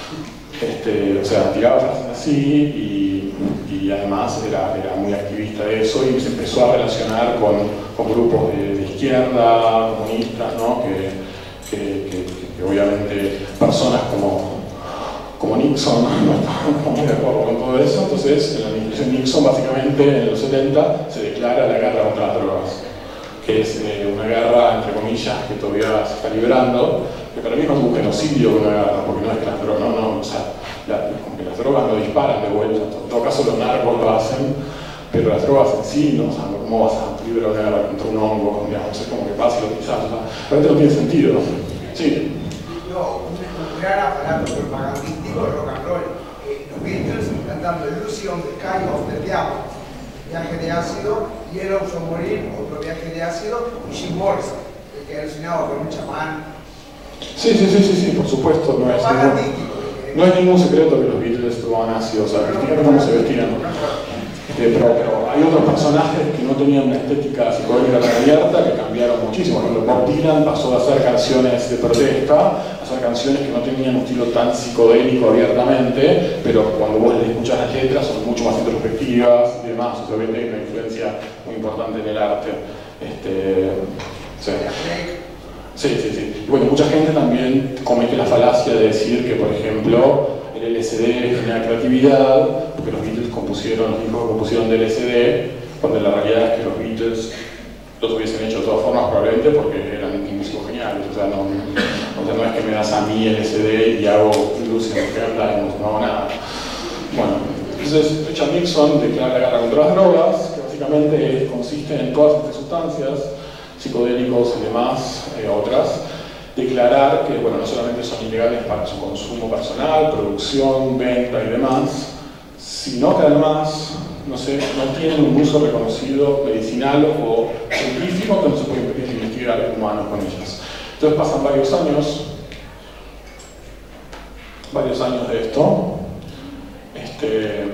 Este, o sea, tiraba frases así y, y además era, era muy activista de eso y se empezó a relacionar con, con grupos de, de izquierda, comunistas, ¿no? que, que, que, que obviamente personas como, como Nixon no estaban muy de acuerdo con todo eso. Entonces, en la administración Nixon, básicamente en los setenta, se declara la guerra contra las drogas, que es eh, una guerra, entre comillas, que todavía se está librando, que para mí no es un genocidio una guerra, porque no es que las drogas, no, no, o sea, la, como que las drogas no disparan de vuelta, en todo caso los narcos lo hacen, pero las drogas en sí, no, o sea, ¿cómo vas a librar una guerra contra un hongo? Digamos, es como que vas y lo utilizas, o sea, realmente no tiene sentido. Sí. No, un, un gran aparato propagandístico de rock and roll. Eh, los Beatles cantando Lucy on the Sky of the Diablo, Viaje de Ácido, Yellow Submarine, otro Viaje de Ácido, y Jim Morrison, el que alucinaba con un chamán. Sí, sí, sí, sí, sí, por supuesto, no es, ningún, no es ningún secreto que los Beatles tomaban ácido, o sea, vestían como se vestían. Este, pero, pero hay otros personajes que no tenían una estética psicodélica tan abierta que cambiaron muchísimo. Por ejemplo, Bob Dylan pasó de hacer canciones de protesta a hacer canciones que no tenían un estilo tan psicodélico abiertamente, pero cuando vos le escuchas las letras son mucho más introspectivas y demás. O sea, obviamente hay una influencia muy importante en el arte. Este, sí. Sí, sí, sí. Y bueno, mucha gente también comete la falacia de decir que, por ejemplo, el L S D genera creatividad, porque los Beatles compusieron, los discos compusieron de L S D, cuando la realidad es que los Beatles los hubiesen hecho de todas formas probablemente porque eran músicos geniales, o sea, no, o sea, no es que me das a mí L S D y hago Lucy and Fairlight, no hago nada. Bueno, entonces Richard Nixon declara la guerra contra las drogas, que básicamente consiste en todas estas sustancias, psicodélicos y demás, eh, otras, declarar que, bueno, no solamente son ilegales para su consumo personal, producción, venta y demás, sino que además no, sé, no tienen un uso reconocido medicinal o científico, que no se puede investigar en humanos con ellas. Entonces pasan varios años, varios años de esto, este,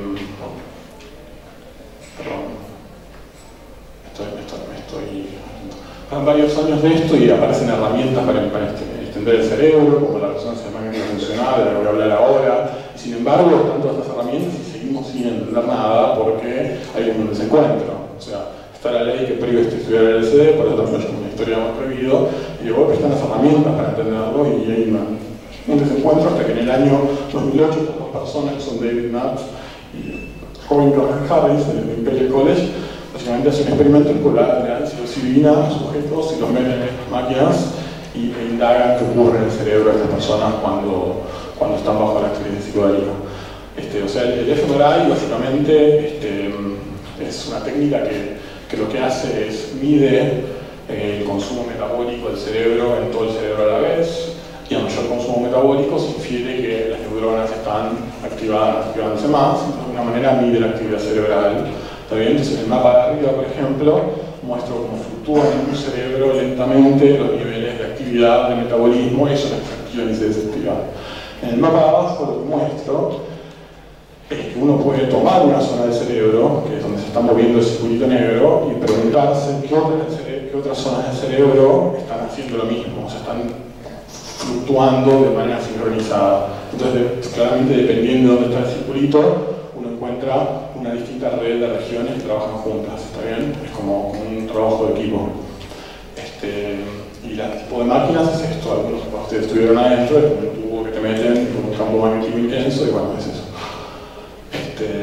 perdón, estoy, me estoy, me estoy, pasan varios años de esto y aparecen herramientas para, para extender el cerebro, como la resonancia magnética funcional, de la que voy a hablar ahora. Sin embargo, están todas estas herramientas y seguimos sin entender nada porque hay un desencuentro. O sea, está la ley que prohíbe estudiar el L S D, por eso también es una historia más prohibido, y de golpe están las herramientas para entenderlo y hay una, un desencuentro hasta que en el año dos mil ocho estas dos personas, que son David Nutt y Robin Harris, del Imperial College, básicamente hacen un experimento en que le dan psilocibina a sujetos y los meten en máquinas y e indagan qué ocurre en el cerebro de estas personas cuando, cuando están bajo la experiencia psicodélica. Este, o sea, el, el F M R I básicamente este, es una técnica que, que lo que hace es mide eh, el consumo metabólico del cerebro en todo el cerebro a la vez, y a mayor consumo metabólico se infiere que las neuronas están activadas, activándose más, y de alguna manera mide la actividad cerebral. ¿Está bien? Entonces en el mapa de arriba, por ejemplo, muestro cómo fluctúan en un cerebro lentamente los niveles de actividad, de metabolismo, y eso es activa y se desactiva. En el mapa de abajo lo que muestro es que uno puede tomar una zona del cerebro, que es donde se está moviendo el circuito negro, y preguntarse qué otras, qué otras zonas del cerebro están haciendo lo mismo, o sea, están fluctuando de manera sincronizada. Entonces, claramente, dependiendo de dónde está el circulito, uno encuentra una distinta red de regiones que trabajan juntas, ¿está bien? Es como un trabajo de equipo. Este, y el tipo de máquinas es esto, algunos que ustedes estuvieron adentro, es como un tubo que te meten con un campo magnético intenso, y bueno, es eso. Este,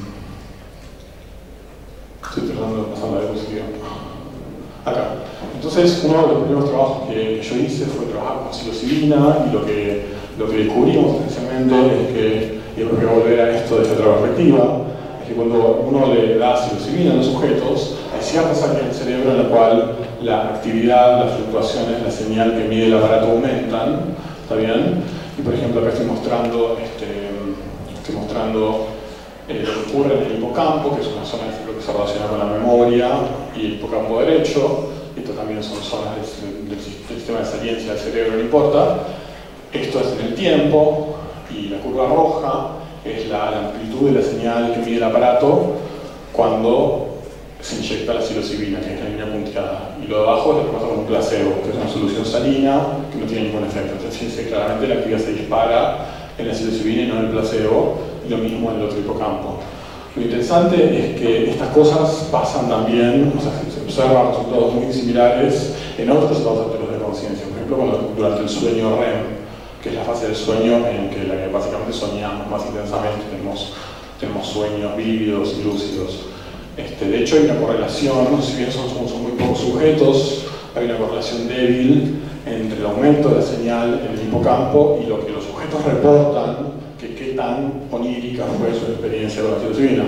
estoy tratando de pasar la diapositiva. Acá. Entonces, uno de los primeros trabajos que, que yo hice fue trabajar con psilocibina, y lo que, lo que descubrimos esencialmente es que, y voy a volver a esto desde otra perspectiva, es que cuando uno le da psilocibina a los sujetos, hay ciertas áreas del cerebro en la cual la actividad, las fluctuaciones, la señal que mide el aparato aumentan, ¿está bien? Y por ejemplo, acá estoy mostrando, este, estoy mostrando eh, lo que ocurre en el hipocampo, que es una zona del cerebro que se relaciona con la memoria, y el hipocampo derecho. Esto también son zonas del, del, del sistema de saliencia del cerebro, no importa. Esto es en el tiempo, y la curva roja es la, la amplitud de la señal que mide el aparato cuando se inyecta la psilocibina, que es la línea punteada. Y lo de abajo es lo que pasa con un placebo, que es una solución salina que no tiene ningún efecto. Entonces, fíjense, claramente la actividad se dispara en la psilocibina y no en el placebo, y lo mismo en el otro hipocampo. Lo interesante es que estas cosas pasan también, o sea, se observan resultados muy similares en otros estados alteros de conciencia. Por ejemplo, cuando, durante el sueño R E M, que es la fase del sueño en que, la que básicamente soñamos más intensamente, tenemos, tenemos sueños vívidos y lúcidos. Este, de hecho, hay una correlación, si bien son, son muy pocos sujetos, hay una correlación débil entre el aumento de la señal en el hipocampo y lo que los sujetos reportan, que qué tan onírica fue su experiencia con la psilocibina.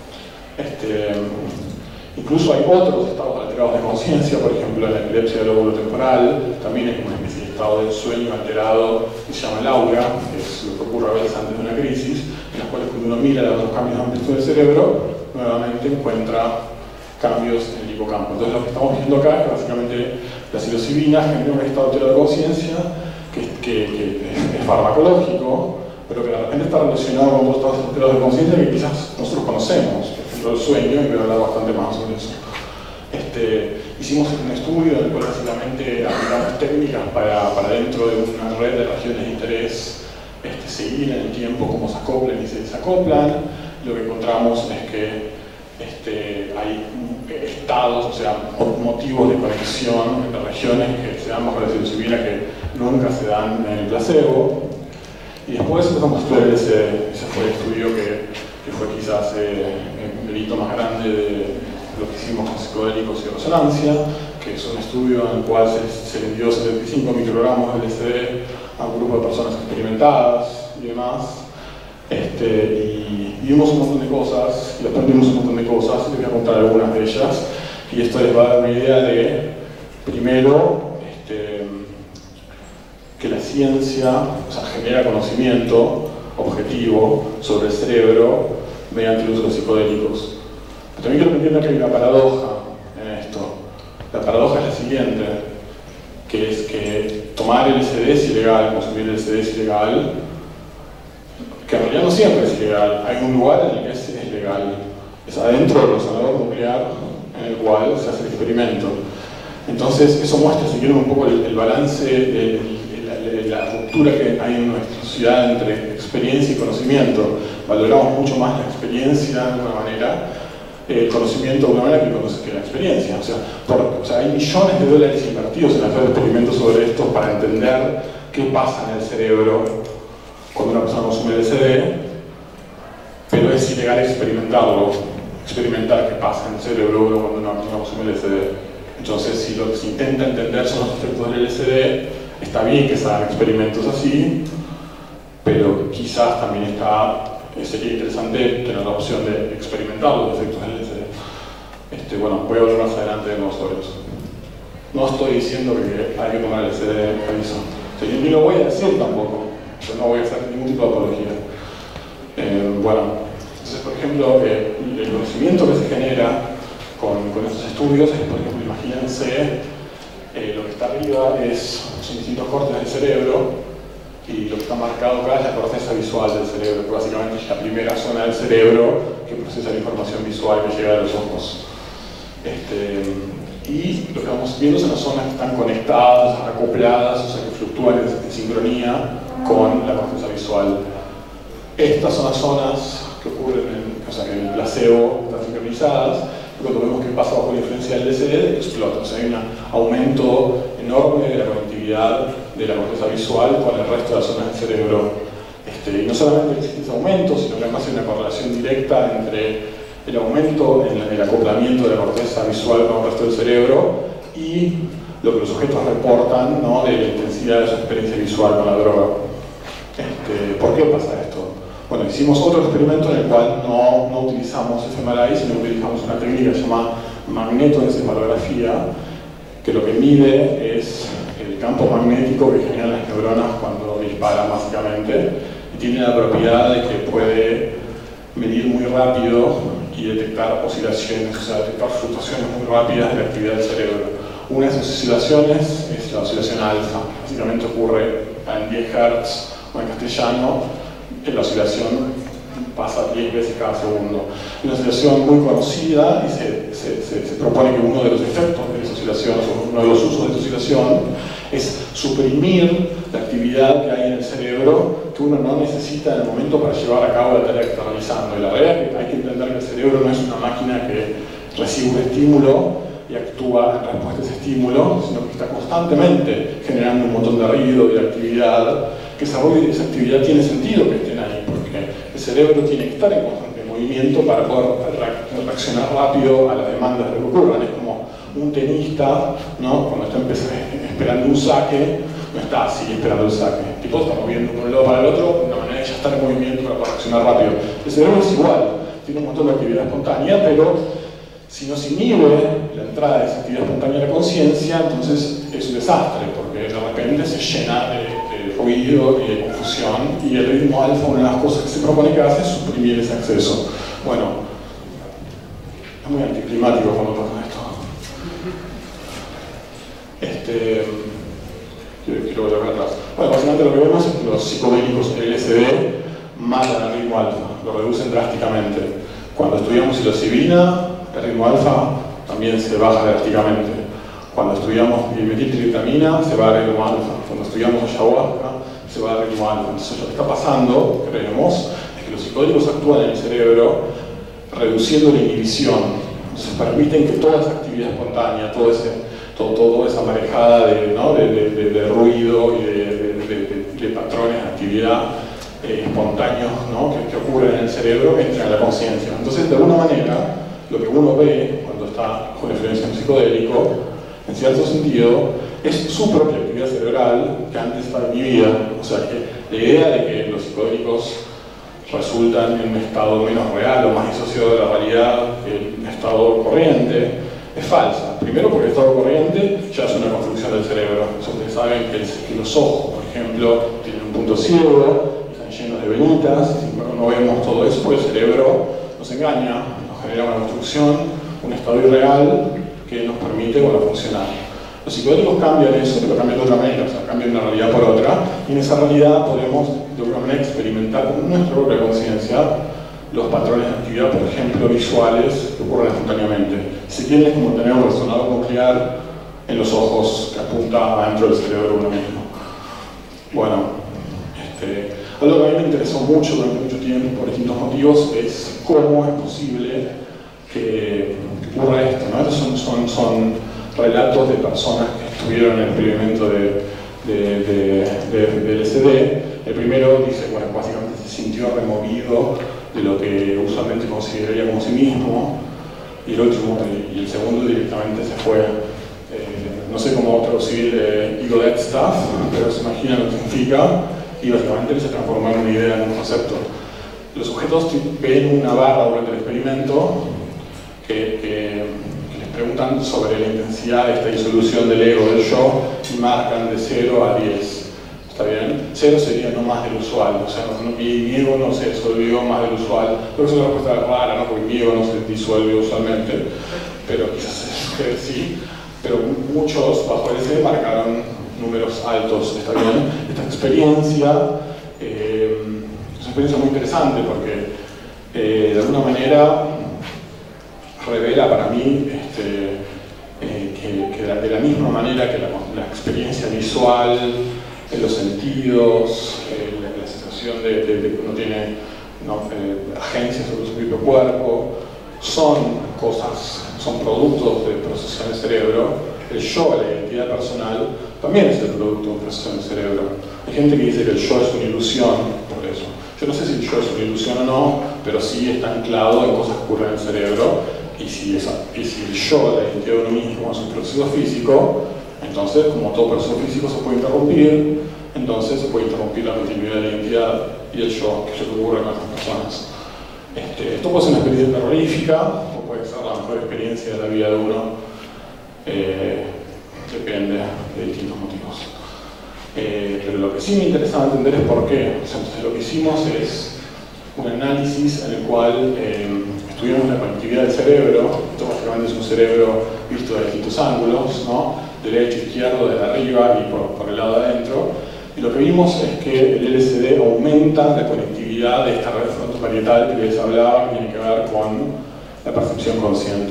Este, incluso hay otros estados alterados de conciencia, por ejemplo, en la epilepsia del lóbulo temporal, también es una especie de estado del sueño alterado que se llama el aura, que es lo que ocurre a veces antes de una crisis, en las cuales cuando uno mira los cambios de amplitud del cerebro, nuevamente encuentra cambios en el hipocampo. Entonces lo que estamos viendo acá es que básicamente la psilocibina genera un estado alterado de conciencia que, que, que es farmacológico, pero que de repente está relacionado con otros estados alterados de conciencia que quizás nosotros conocemos, por ejemplo el sueño, y voy a hablar bastante más sobre eso. Este, hicimos un estudio en el cual básicamente aplicamos técnicas para, para dentro de una red de regiones de interés este, seguir en el tiempo cómo se acoplan y se desacoplan. Lo que encontramos es que este, hay estados, o sea, motivos de conexión entre regiones que se dan bajo la psilocibina que nunca se dan en el placebo. Y después empezamos a estudiar el L S D. Ese fue el estudio que, que fue quizás eh, el hito más grande de lo que hicimos con psicodélicos y resonancia, que es un estudio en el cual se, se le dio setenta y cinco microgramos de L S D a un grupo de personas experimentadas y demás. Este, y, y vimos un montón de cosas, y aprendimos un montón de cosas, y les voy a contar algunas de ellas. Y esto les va a dar una idea de, primero, este, que la ciencia, o sea, genera conocimiento objetivo sobre el cerebro mediante el uso de los psicodélicos. Pero también quiero que entiendan que hay una paradoja en esto. La paradoja es la siguiente, que es que tomar L S D es ilegal, consumir L S D es ilegal, que en realidad no siempre es ilegal. Hay un lugar en el que es, es legal, es adentro del resonador nuclear en el cual se hace el experimento. Entonces, eso muestra, si quieren, un poco el, el balance de, de la, la ruptura que hay en nuestra sociedad entre experiencia y conocimiento. Valoramos mucho más la experiencia de una manera, el conocimiento de una manera que, que la experiencia. O sea, por, o sea, hay millones de dólares invertidos en hacer experimentos sobre esto para entender qué pasa en el cerebro cuando una persona consume L S D, pero es ilegal experimentarlo, experimentar qué pasa en el cerebro cuando una persona consume L S D. Entonces, si lo que se intenta entender son los efectos del L S D, está bien que se hagan experimentos así, pero quizás también está, sería interesante tener la opción de experimentar los efectos del L S D. Este, bueno, voy a hablar más adelante de nuevo sobre eso. No estoy diciendo que hay que tomar L S D, aviso. O sea, yo ni lo voy a decir tampoco. Yo no voy a hacer ningún tipo de apología. Eh, bueno, entonces, por ejemplo, eh, el conocimiento que se genera con, con estos estudios es, por ejemplo, imagínense, eh, lo que está arriba es, son distintos cortes del cerebro, y lo que está marcado acá es la corteza visual del cerebro, que básicamente es la primera zona del cerebro que procesa la información visual que llega a los ojos. Este, y lo que vamos viendo son las zonas que están conectadas, acopladas, o sea, que fluctúan en, en sincronía con la corteza visual. Estas son las zonas que ocurren en, o sea, que en el placebo están sincronizadas, y cuando vemos que pasa bajo la influencia del L S D, explota. O sea, hay un aumento enorme de la conectividad de la corteza visual con el resto de las zonas del cerebro. Este, y no solamente existe ese aumento, sino que además hay una correlación directa entre el aumento en el acoplamiento de la corteza visual con el resto del cerebro y lo que los sujetos reportan, ¿no?, de la intensidad de su experiencia visual con la droga. Este, ¿Por qué pasa esto? Bueno, hicimos otro experimento en el cual no, no utilizamos F M R I, sino que utilizamos una técnica que se llama magnetoencefalografía, que lo que mide es el campo magnético que generan las neuronas cuando disparan, básicamente, y tiene la propiedad de que puede medir muy rápido y detectar oscilaciones, o sea, detectar fluctuaciones muy rápidas de la actividad del cerebro. Una de esas oscilaciones es la oscilación alfa. Básicamente ocurre en diez hertz, o en castellano, la oscilación pasa diez veces cada segundo. Es una oscilación muy conocida y se, se, se, se propone que uno de los efectos de esa oscilación, o uno de los usos de esa oscilación, es suprimir la actividad que hay en el cerebro que uno no necesita en el momento para llevar a cabo la tarea que está realizando. Y la realidad es que hay que entender que el cerebro no es una máquina que recibe un estímulo y actúa en respuesta a ese estímulo, sino que está constantemente generando un montón de ruido y de actividad, que ese ruido y esa actividad tiene sentido que estén ahí, porque el cerebro tiene que estar en constante movimiento para poder reaccionar rápido a las demandas de lo que ocurran. Es como un tenista, ¿no?, cuando está esperando un saque, no está así esperando el saque. El tipo está moviendo de un lado para el otro, de una manera de ya estar en movimiento para poder reaccionar rápido. El cerebro es igual, tiene un montón de actividad espontánea, pero si no se inhibe la entrada de esa actividad espontánea a la conciencia, entonces es un desastre, porque de repente se llena de, de ruido y de confusión, y el ritmo alfa, una de las cosas que se propone que hace es suprimir ese acceso. Bueno, es muy anticlimático cuando pasa esto. Este, quiero, quiero volver atrás. Bueno, básicamente lo que vemos es que los psicodélicos L S D matan el ritmo alfa, lo reducen drásticamente. Cuando estudiamos psilocibina, el ritmo alfa también se baja drásticamente. Cuando estudiamos dimetiltriptamina, se va el ritmo alfa. Cuando estudiamos ayahuasca, se va el ritmo alfa. Entonces, lo que está pasando, creemos, es que los psicodélicos actúan en el cerebro reduciendo la inhibición. Entonces, permiten que toda esa actividad espontánea, todo ese, todo, toda esa marejada de, ¿no?, de, de, de, de ruido y de, de, de, de, de patrones de actividad eh, espontáneos, ¿no? que, que ocurren en el cerebro entren a la conciencia. Entonces, de alguna manera, lo que uno ve cuando está con influencia en un psicodélico, en cierto sentido, es su propia actividad cerebral que antes estaba inhibida. O sea que la idea de que los psicodélicos resultan en un estado menos real o más disociado de la realidad que el estado corriente es falsa. Primero porque el estado corriente ya es una construcción del cerebro. Ustedes saben que, el, que los ojos, por ejemplo, tienen un punto ciego, están llenos de venitas, y no vemos todo eso porque el cerebro nos engaña, nos genera una construcción, un estado irreal que nos permite, bueno, funcionar. Los psicodélicos cambian eso, pero cambian de otra manera, o sea, cambian una realidad por otra, y en esa realidad podemos de alguna manera experimentar con nuestra propia conciencia los patrones de actividad, por ejemplo, visuales, que ocurren espontáneamente. Si quieren, es como tener un resonador nuclear en los ojos que apunta adentro del cerebro de uno mismo. Bueno, este, algo que a mí me interesó mucho durante mucho tiempo, por distintos motivos, es cómo es posible que ocurra esto, ¿no? Estos son, son, son relatos de personas que estuvieron en el experimento de, de, de, de, de L S D. El primero dice, bueno, básicamente se sintió removido de lo que usualmente consideraría como sí mismo, y el, otro, y el segundo directamente se fue. Eh, no sé cómo traducir eh, ego dead stuff, pero se imagina lo que significa, y básicamente se transformó en una idea, en un concepto. Los sujetos ven una barra durante el experimento que, que, que les preguntan sobre la intensidad de esta disolución del ego, del yo, y marcan de cero a diez. ¿Está bien? cero sería no más del usual, o sea, no, mi, mi ego no se disolvió más del usual. Creo que es una respuesta rara, ¿no? Porque mi ego no se disuelve usualmente, pero quizás es sí. Pero muchos bajo el L S D marcaron números altos, ¿está bien? Esta experiencia eh, es una experiencia muy interesante porque eh, de alguna manera revela para mí este, eh, que, que de la misma manera que la, la experiencia visual, en los sentidos, eh, la, la sensación de, de, de que uno tiene ¿no? eh, agencia sobre su propio cuerpo, son cosas, son productos de procesos en el cerebro. El yo, la identidad personal, también es el producto de un proceso en el cerebro. Hay gente que dice que el yo es una ilusión, por eso. Yo no sé si el yo es una ilusión o no, pero sí está anclado en cosas que ocurren en el cerebro, y si, esa, y si el yo, la identidad de uno mismo, es un proceso físico, entonces, como todo proceso físico se puede interrumpir, entonces se puede interrumpir la continuidad de la identidad y el yo, que es lo que ocurre con estas personas. Este, esto puede ser una experiencia terrorífica, o puede ser la mejor experiencia de la vida de uno, eh, depende de distintos motivos. Eh, pero lo que sí me interesa entender es por qué. Entonces, lo que hicimos es un análisis en el cual eh, estudiamos la conectividad del cerebro. Esto básicamente es un cerebro visto de distintos ángulos, ¿no? Derecho, izquierdo, desde arriba y por, por el lado de adentro. Y lo que vimos es que el L S D aumenta la conectividad de esta red frontoparietal que les hablaba, que tiene que ver con la percepción consciente.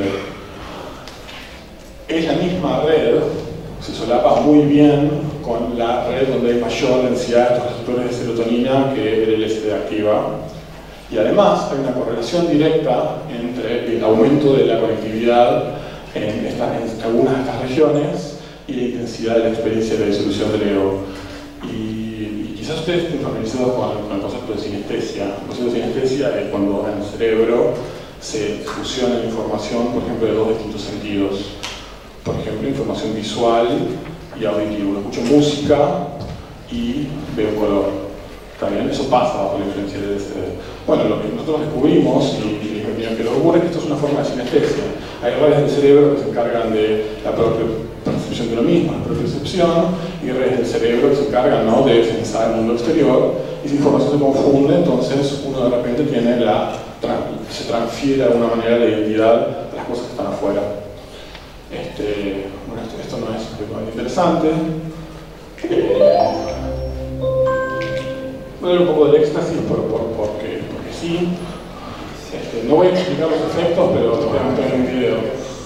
Es la misma red, se solapa muy bien con la red donde hay mayor densidad de estos receptores de serotonina que el L S D activa. Y además hay una correlación directa entre el aumento de la conectividad en, esta, en algunas de estas regiones y la intensidad de la experiencia de la disolución del ego. Y, y quizás ustedes estén familiarizados con, con el concepto de sinestesia. El concepto de sinestesia es cuando en el cerebro se fusiona la información, por ejemplo, de dos distintos sentidos. Por ejemplo, información visual y auditiva. Uno escucha música y ve un color. ¿Está bien? Eso pasa bajo la influencia del L S D. Bueno, lo que nosotros descubrimos, y, y que lo que ocurre es que esto es una forma de sinestesia. Hay redes del cerebro que se encargan de la propia percepción de lo mismo, la propia percepción, y redes del cerebro que se encargan, ¿no?, de pensar en el mundo exterior, y si la información se confunde, entonces uno de repente tiene la, se transfiere de alguna manera la identidad de las cosas que están afuera. Este, bueno, esto, esto no es muy interesante. Eh, voy a dar un poco del éxtasis por, por, porque, porque sí. Este, no voy a explicar los efectos, pero los voy a mostrar en un video.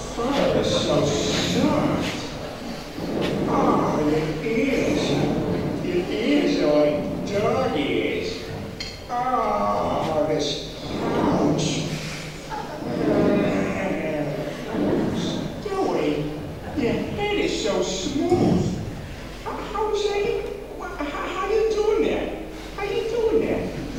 Ah, it is. It is like dog is. Ah, this ouch. Joey, your head is so smooth. How, how is that? How, how you doing that? How you doing that?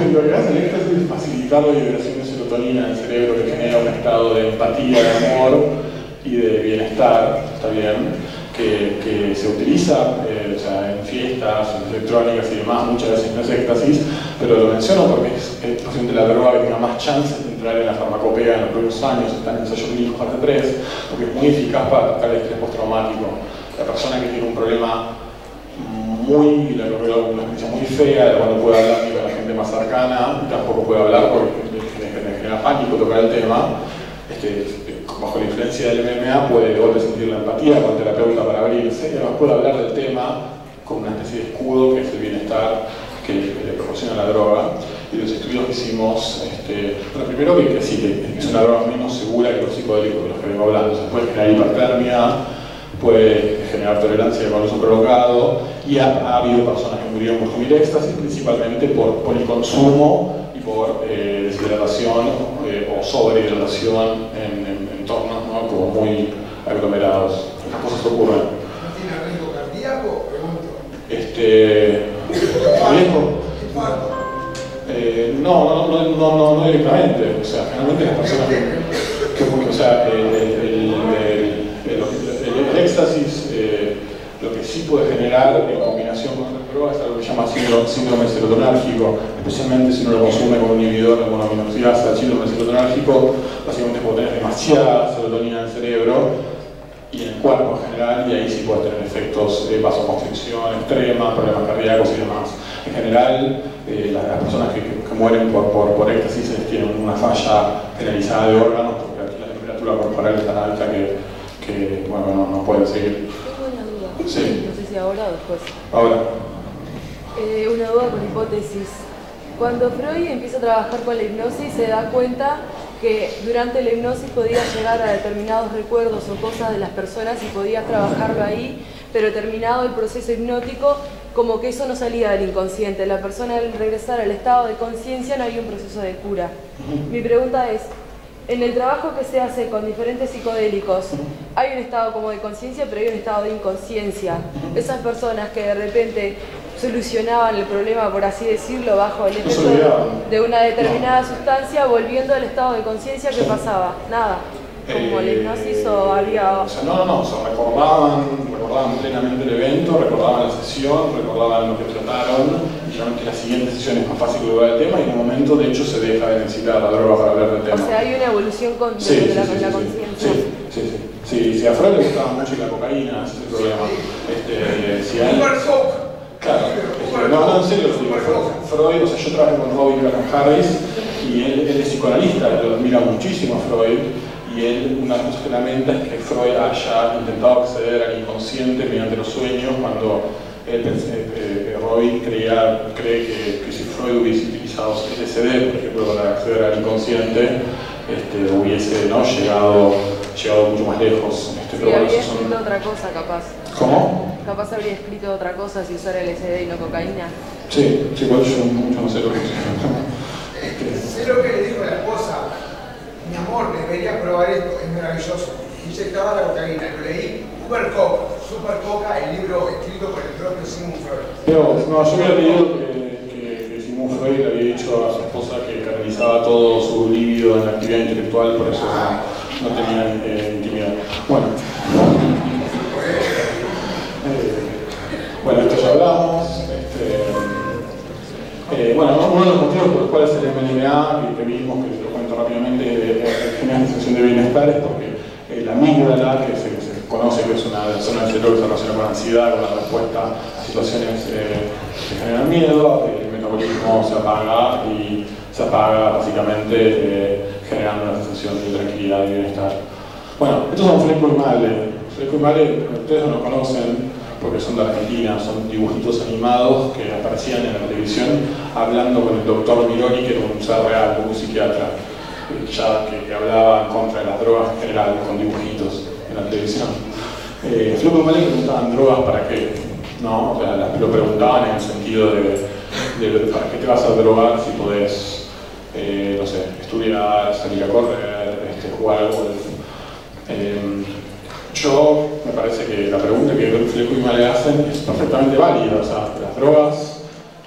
lo que hace el éxtasis es facilitar la liberación de serotonina en el cerebro que genera un estado de empatía, de amor y de bienestar, está bien, que, que se utiliza eh, o sea, en fiestas, en electrónicas y demás, muchas veces no es éxtasis, pero lo menciono porque es, es posiblemente la droga que tenga más chances de entrar en la farmacopea en los próximos años, está en ensayo clínico parte tres, porque es muy eficaz para tratar el estrés postraumático. La persona que tiene un problema muy, la una experiencia muy fea, de la cual no puede hablar ni con la gente más cercana, y tampoco puede hablar porque le genera pánico tocar el tema, este, bajo la influencia del M M A puede de golpe sentir la empatía con el terapeuta para abrirse, y además puede hablar del tema con una especie de escudo que es el bienestar que le proporciona la droga. Y los estudios que hicimos, este, bueno, primero que, que sí, que es una droga menos segura que los psicodélicos de los que vengo hablando, se puede generar hipertermia, puede generar tolerancia con uso prolongado, y ha, ha habido personas que murieron por consumir éxtasis, principalmente por policonsumo y por eh, deshidratación eh, o sobrehidratación en, en entornos, ¿no?, como muy aglomerados. Estas cosas ocurren. ¿No tiene riesgo cardíaco? Pregunto. Este, ¿riesgo? Eh, no, no, no, no, no, no directamente. O sea, generalmente las personas que, que o sea, el, el, el, el, el, el éxtasis, eh, lo que sí puede generar en combinación con otras drogas es algo que se llama síndrome, síndrome serotonérgico, especialmente si uno lo consume con un inhibidor de monoaminoxidasa. El síndrome serotonérgico básicamente puede tener demasiada serotonina en el cerebro y en el cuerpo en general, y ahí sí puede tener efectos de vasoconstricción extrema, problemas cardíacos y demás. En general, eh, las, las personas que, que, que mueren por, por, por éxtasis tienen una falla generalizada de órganos, porque aquí la temperatura corporal es tan alta que, que bueno, no, no pueden seguir. Tengo una duda, sí. No sé si ahora o después. Ahora. Eh, una duda con hipótesis. Cuando Freud empieza a trabajar con la hipnosis, se da cuenta que durante la hipnosis podía llegar a determinados recuerdos o cosas de las personas y podía trabajarlo ahí, pero terminado el proceso hipnótico, como que eso no salía del inconsciente. La persona al regresar al estado de conciencia no había un proceso de cura. Mi pregunta es, en el trabajo que se hace con diferentes psicodélicos, hay un estado como de conciencia, pero hay un estado de inconsciencia. Esas personas que de repente solucionaban el problema, por así decirlo, bajo el efecto de una determinada no. sustancia, volviendo al estado de conciencia, ¿qué pasaba? Nada. Como eh, la hipnosis o había... O sea, no, no, no, o sea, recordaban, recordaban plenamente el evento, recordaban la sesión, recordaban lo que trataron, y realmente la siguiente sesión es más fácil de volver al tema, y en un momento, de hecho, se deja de necesitar la droga para hablar del tema. O sea, hay una evolución con, sí, de, sí, de la, sí, la sí, conciencia. Sí, sí, sí. Sí, sí, a Freud le gustaba mucho la cocaína, ese es el problema. Este, si hay... Claro, este, no, no, en serio lo digo. Freud, o sea, yo trabajé con Robin Graham Harris, y él, él es psicoanalista, lo admira muchísimo a Freud. Y él, una de las cosas que lamenta es que Freud haya intentado acceder al inconsciente mediante los sueños, cuando él, eh, eh, Robin creía, cree que, que si Freud hubiese utilizado L S D, por ejemplo, para acceder al inconsciente, este, hubiese, ¿no?, llegado, llegado mucho más lejos. Este, Sí, pero bueno, habría son... escrito otra cosa, capaz. ¿Cómo? Capaz habría escrito otra cosa si usara L S D y no cocaína. Sí, sí, igual yo, yo no sé lo que es. Sé lo que le dijo la esposa. Mi amor, deberías probar esto, es maravilloso. Inyectaba la cocaína, lo leí, Super Coca, Super Coca, el libro escrito por el propio Sigmund Freud. Pero, no, yo había leído que, que, que Sigmund Freud le había dicho a su esposa que canalizaba todo su libido en la actividad intelectual, por eso no, no tenían eh, intimidad. Bueno, eh, bueno, esto ya hablamos. Este, eh, bueno, uno de los motivos por los cuales el M M A, que, que vimos, que lo cuento rápidamente, eh, genera una sensación de bienestar, es porque eh, la amígdala, que se, se conoce que es una zona del cerebro que se relaciona con la ansiedad, con la respuesta a situaciones eh, que generan miedo, el metabolismo se apaga y se apaga básicamente eh, generando una sensación de tranquilidad y bienestar. Bueno, estos son Flecko y Male. Flecko y Male, ustedes no lo conocen porque son de Argentina, son dibujitos animados que aparecían en la televisión hablando con el doctor Mironi, que era un ser real, un psiquiatra, ya que, que hablaba en contra de las drogas en general, con dibujitos en la televisión. Eh, Flecko y Male preguntaban drogas para qué, ¿no? O sea, lo preguntaban en el sentido de, de, de para qué te vas a drogar si podés, eh, no sé, estudiar, salir a correr, este, jugar al golf. Eh, yo, me parece que la pregunta que Flecko y Male hacen es perfectamente válida. O sea, las drogas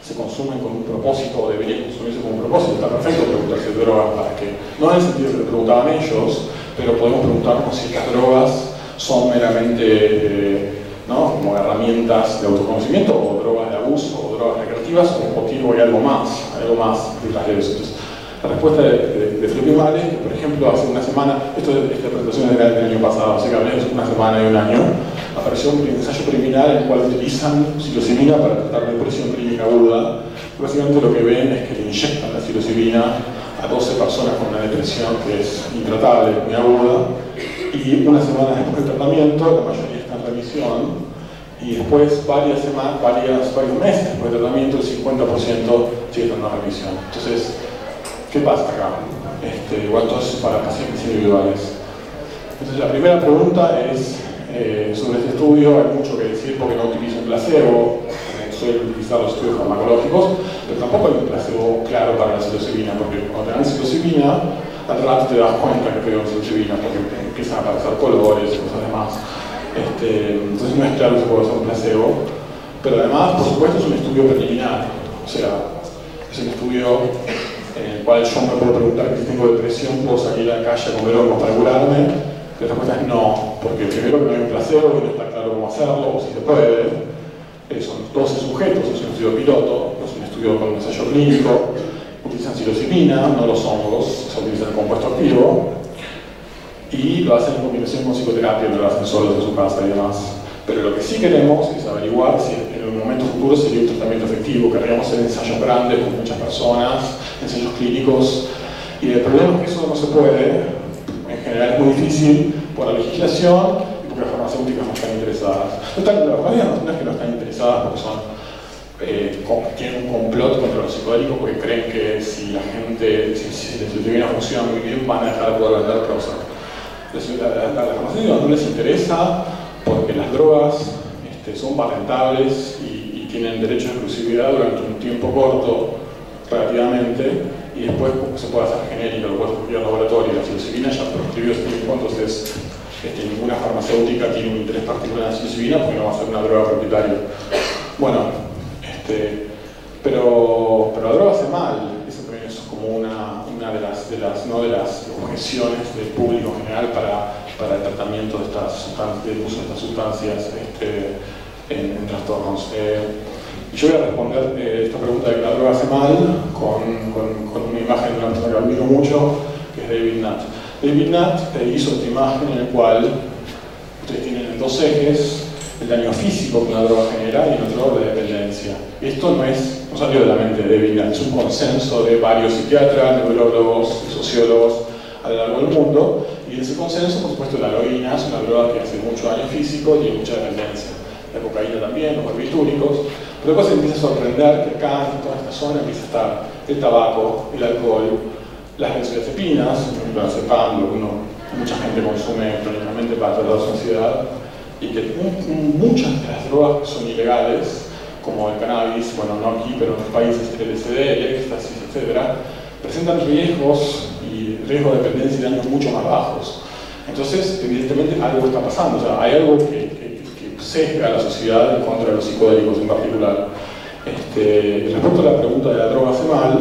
se consumen con un propósito o deberían consumirse con un propósito. Está perfecto preguntarse drogas para qué. No en el sentido que lo preguntaban ellos, pero podemos preguntarnos si estas drogas son meramente eh, ¿no? como herramientas de autoconocimiento, o drogas de abuso, o drogas recreativas, o, o hay algo más, algo más detrás de eso. Entonces, la respuesta de, de, de Felipe Males, que por ejemplo hace una semana, esto de, esta presentación era del año pasado, así que hablé de una semana y un año, apareció un ensayo preliminar en el cual utilizan psilocibina para tratar depresión clínica aguda. Básicamente lo que ven es que le inyectan la psilocibina a doce personas con una depresión que es intratable, muy aguda, y una semana después del tratamiento, la mayoría está en remisión, y después, varias semanas, varias, varios meses después del tratamiento, el cincuenta por ciento sigue estando en remisión. Entonces, ¿qué pasa acá? Este, igual todo es para pacientes individuales. Entonces, la primera pregunta es eh, sobre este estudio. Hay mucho que decir porque no utiliza un placebo, eh, suelen utilizar los estudios farmacológicos, pero tampoco hay un placebo claro para la psilocibina, porque cuando te dan psilocibina, al rato te das cuenta que te dio psilocibina, porque empiezan a aparecer colores y cosas demás. Este, entonces no es claro que se puede hacer un placebo, pero además, por supuesto, es un estudio preliminar, o sea, es un estudio en el cual yo me puedo preguntar que si tengo depresión, ¿puedo salir a la calle a comer hongos para curarme? La respuesta es no, porque primero que no hay un placebo y no está claro cómo hacerlo, o si se puede. Eh, son doce sujetos, es un estudio piloto, no es un estudio con un ensayo clínico. Utilizan psilocibina, no los hongos, se utiliza el compuesto activo. Y lo hacen en combinación con psicoterapia, no lo hacen solos en su casa y demás. Pero lo que sí queremos es averiguar si en un momento futuro sería un tratamiento efectivo. Querríamos hacer ensayos grandes con muchas personas, ensayos clínicos, y el problema es que eso no se puede. En general es muy difícil por la legislación y porque las farmacéuticas no están interesadas. No están, las farmacéuticas no es que no están interesadas porque son, eh, tienen un complot contra los psicodélicos porque creen que si la gente, si, si la psilocibina funciona muy bien, van a dejar de poder vender Prozac. A las farmacéuticas no les interesa porque las drogas este, son patentables y, y tienen derecho de exclusividad durante un tiempo corto, relativamente, y después se puede hacer genérica, lo puede estudiar laboratorio. La psilocibina ya proscribió ese tiempo, entonces este, ninguna farmacéutica tiene un interés particular en la psilocibina porque no va a ser una droga propietaria. Bueno, este, pero, pero la droga hace mal. Eso también es como una, una de, las, de, las, ¿no? de las objeciones del público en general para, para el tratamiento de estas del uso de estas sustancias este, en, en trastornos. Eh, Yo voy a responder eh, esta pregunta de que la droga hace mal con, con, con una imagen de una persona que admiro mucho, que es David Nutt. David Nutt eh, hizo esta imagen en la cual ustedes tienen dos ejes, el daño físico que una droga genera y el otro la dependencia. Esto no, es, no salió de la mente de David Nutt, es un consenso de varios psiquiatras, neurólogos, sociólogos a lo largo del mundo, y en ese consenso, por supuesto, la heroína es una droga que hace mucho daño físico y tiene mucha dependencia. La cocaína también, los barbitúricos. Pero después se empieza a sorprender que acá, en toda esta zona, empieza a estar el tabaco, el alcohol, las benzodiazepinas, el clonazepam, lo que uno, mucha gente consume crónicamente para tratar su ansiedad, y que muchas de las drogas que son ilegales, como el cannabis, bueno, no aquí, pero en otros países, el L S D, el éxtasis, etcétera, presentan riesgos y riesgos de dependencia y daños mucho más bajos. Entonces, evidentemente, algo está pasando, o sea, hay algo que, que, que sesga a la sociedad en contra de los psicodélicos en particular. Este, respecto a la pregunta de la droga hace mal,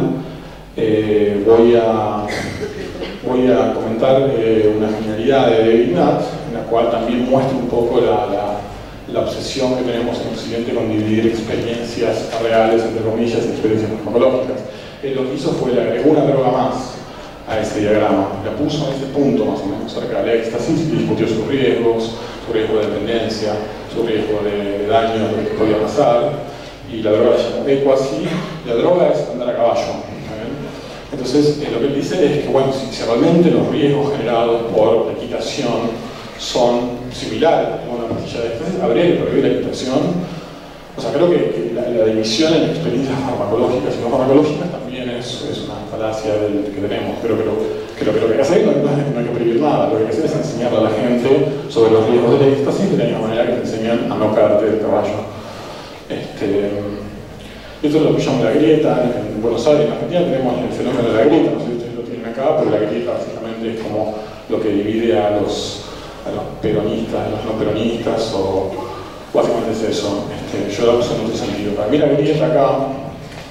eh, voy, a, voy a comentar eh, una genialidad de David Nutt, en la cual también muestra un poco la, la, la obsesión que tenemos en Occidente con dividir experiencias reales, entre comillas, y experiencias farmacológicas. Él lo que hizo fue le agregó una droga más a ese diagrama, la puso en ese punto más o menos cerca del éxtasis y discutió sus riesgos, su riesgo de dependencia, su riesgo de daño, lo que podía pasar, y la droga se llama Equasi. La droga es andar a caballo. ¿eh? Entonces, eh, lo que él dice es que, bueno, si, si realmente los riesgos generados por la equitación son similares a una pastilla de éxtasis, habría que prohibir la equitación. O sea, creo que, que la, la división en experiencias farmacológicas y no farmacológicas también es, es una falacia del que tenemos. Pero, pero, que lo, que lo que hay que hacer no, no, es, no hay que prohibir nada, lo que hay que hacer es enseñarle a la gente sobre los riesgos del éxtasis de la misma manera que te enseñan a no caerte del caballo. Este, esto es lo que llamo la grieta. En Buenos Aires, en Argentina, tenemos el fenómeno de la grieta, no sé si ustedes lo tienen acá, pero la grieta básicamente es como lo que divide a los, a los peronistas, a los no peronistas, o básicamente es eso. Este, yo lo uso en otro sentido. Para mí la grieta acá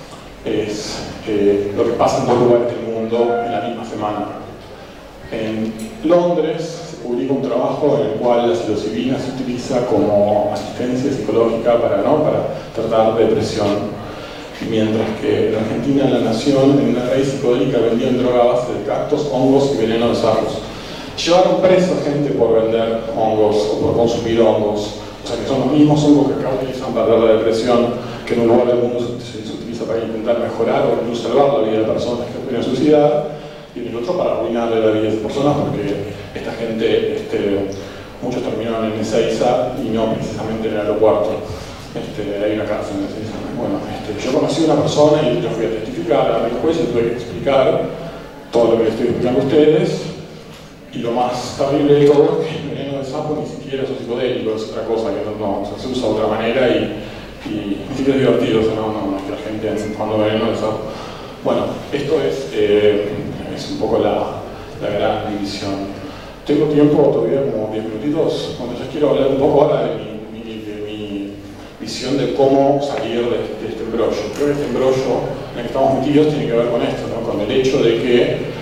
es eh, lo que pasa en dos lugares del mundo en la misma semana. En Londres se publica un trabajo en el cual la psilocibina se utiliza como asistencia psicológica para, ¿no? para tratar depresión. Mientras que en Argentina, La Nación, en una raíz psicodélica, vendían droga a base de cactos, hongos y veneno de sapos. Llevaron preso a gente por vender hongos o por consumir hongos. O sea, que son los mismos hongos que acá utilizan para dar la depresión, que en un lugar del mundo se, se utiliza para intentar mejorar o incluso salvar la vida de personas que quieren suicidar, y en el otro para arruinarle la vida de personas, porque esta gente, este, muchos terminaron en Ezeiza y no precisamente en el aeropuerto. Este, hay una cárcel en Ezeiza. Bueno, este, yo conocí a una persona y yo fui a testificar a mi juez y tuve que explicar todo lo que les estoy explicando a ustedes. Y lo más terrible de todo es que el veneno de sapo ni siquiera es un psicodélico, es otra cosa que no, no o sea, se usa de otra manera y, y ni siquiera es divertido, o sea, no, no, no es que la gente ande jugando veneno de sapo. Bueno, esto es, eh, es un poco la, la gran división. Tengo tiempo todavía como diez minutitos, bueno, yo quiero hablar un poco ahora de mi, mi, de mi visión de cómo salir de, de este embrollo. Creo que este embrollo en el que estamos metidos tiene que ver con esto, ¿no? Con el hecho de que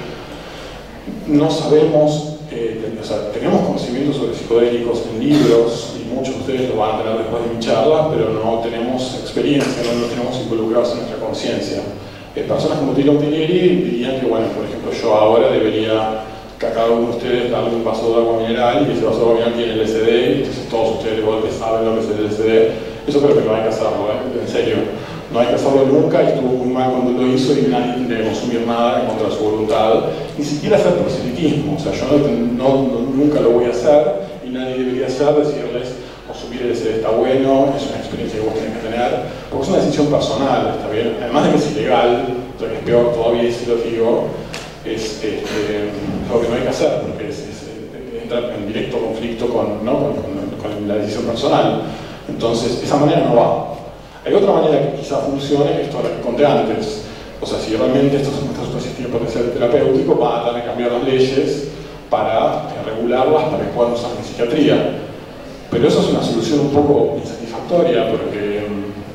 no sabemos, eh, o sea, tenemos conocimiento sobre psicodélicos en libros y muchos de ustedes lo van a tener después de mi charla, pero no tenemos experiencia, no lo tenemos involucrados en nuestra conciencia. Eh, personas como Tilo Tilieri dirían que, bueno, por ejemplo, yo ahora debería que a cada uno de ustedes darle un vaso de agua mineral y ese vaso de agua mineral tiene L S D y entonces todos ustedes de golpe saben lo que es el L S D. Eso creo que no hay que hacerlo, ¿eh? En serio. No hay que hacerlo nunca y estuvo muy mal cuando lo hizo y nadie debe consumir nada en contra de su voluntad. Ni siquiera hacer proselitismo, o sea, yo no, no, no, nunca lo voy a hacer y nadie debería hacer, decirles consumir L S D está bueno, es una experiencia que vos tenés que tener, porque es una decisión personal, ¿está bien? Además de que es ilegal, o sea, que es peor todavía, y si lo digo, es este, lo que no hay que hacer, porque es, es, entra en directo conflicto con, ¿no? con, con, con la decisión personal. Entonces, esa manera no va. Hay otra manera que quizá funcione, que es toda la que conté antes. O sea, si realmente estas sustancias tienen potencial terapéutico, van a tratar de cambiar las leyes para eh, regularlas, para que puedan usar en psiquiatría. Pero eso es una solución un poco insatisfactoria, porque,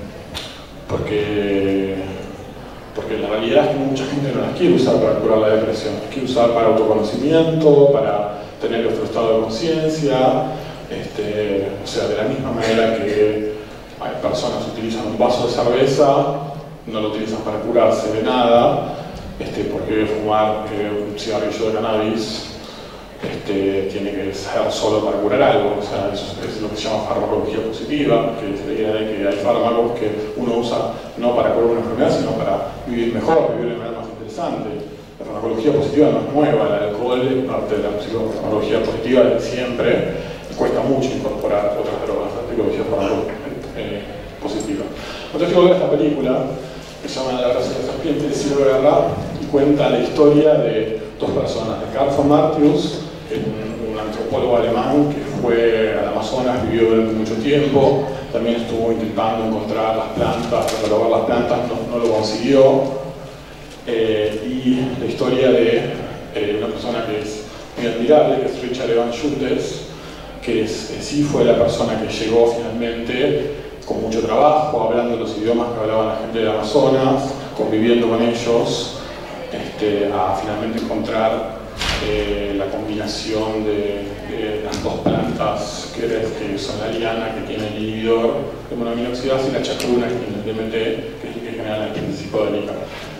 porque, porque la realidad es que mucha gente no las quiere usar para curar la depresión. Las quiere usar para autoconocimiento, para tener otro estado de conciencia. Este, o sea, de la misma manera que hay personas que utilizan un vaso de cerveza, no lo utilizan para curarse de nada, este, porque fumar eh, un cigarrillo de cannabis este, tiene que ser solo para curar algo. O sea, eso es lo que se llama farmacología positiva, que es la idea de que hay fármacos que uno usa no para curar una enfermedad, sino para vivir mejor, vivir de manera más interesante. La farmacología positiva no es nueva, el alcohol es parte de la farmacología positiva de siempre. Cuesta mucho incorporar otras drogas, la psicología eh, positiva. Entonces quiero ver esta película, que se llama La raza de la serpiente de Ciro Guerra, y cuenta la historia de dos personas, de Karl von Martius, un, un antropólogo alemán que fue al Amazonas, vivió durante mucho tiempo, también estuvo intentando encontrar las plantas, catalogar las plantas, no, no lo consiguió, eh, y la historia de eh, una persona que es muy admirable, que es Richard Evans Schultes, que es, eh, sí fue la persona que llegó finalmente con mucho trabajo, hablando los idiomas que hablaban la gente del Amazonas, conviviendo con ellos, este, a finalmente encontrar eh, la combinación de, de las dos plantas que, que son la liana, que tiene el inhibidor de monoaminoxidasa, y la chacruna, que tiene el D M T, que es el que genera la química psicodélica.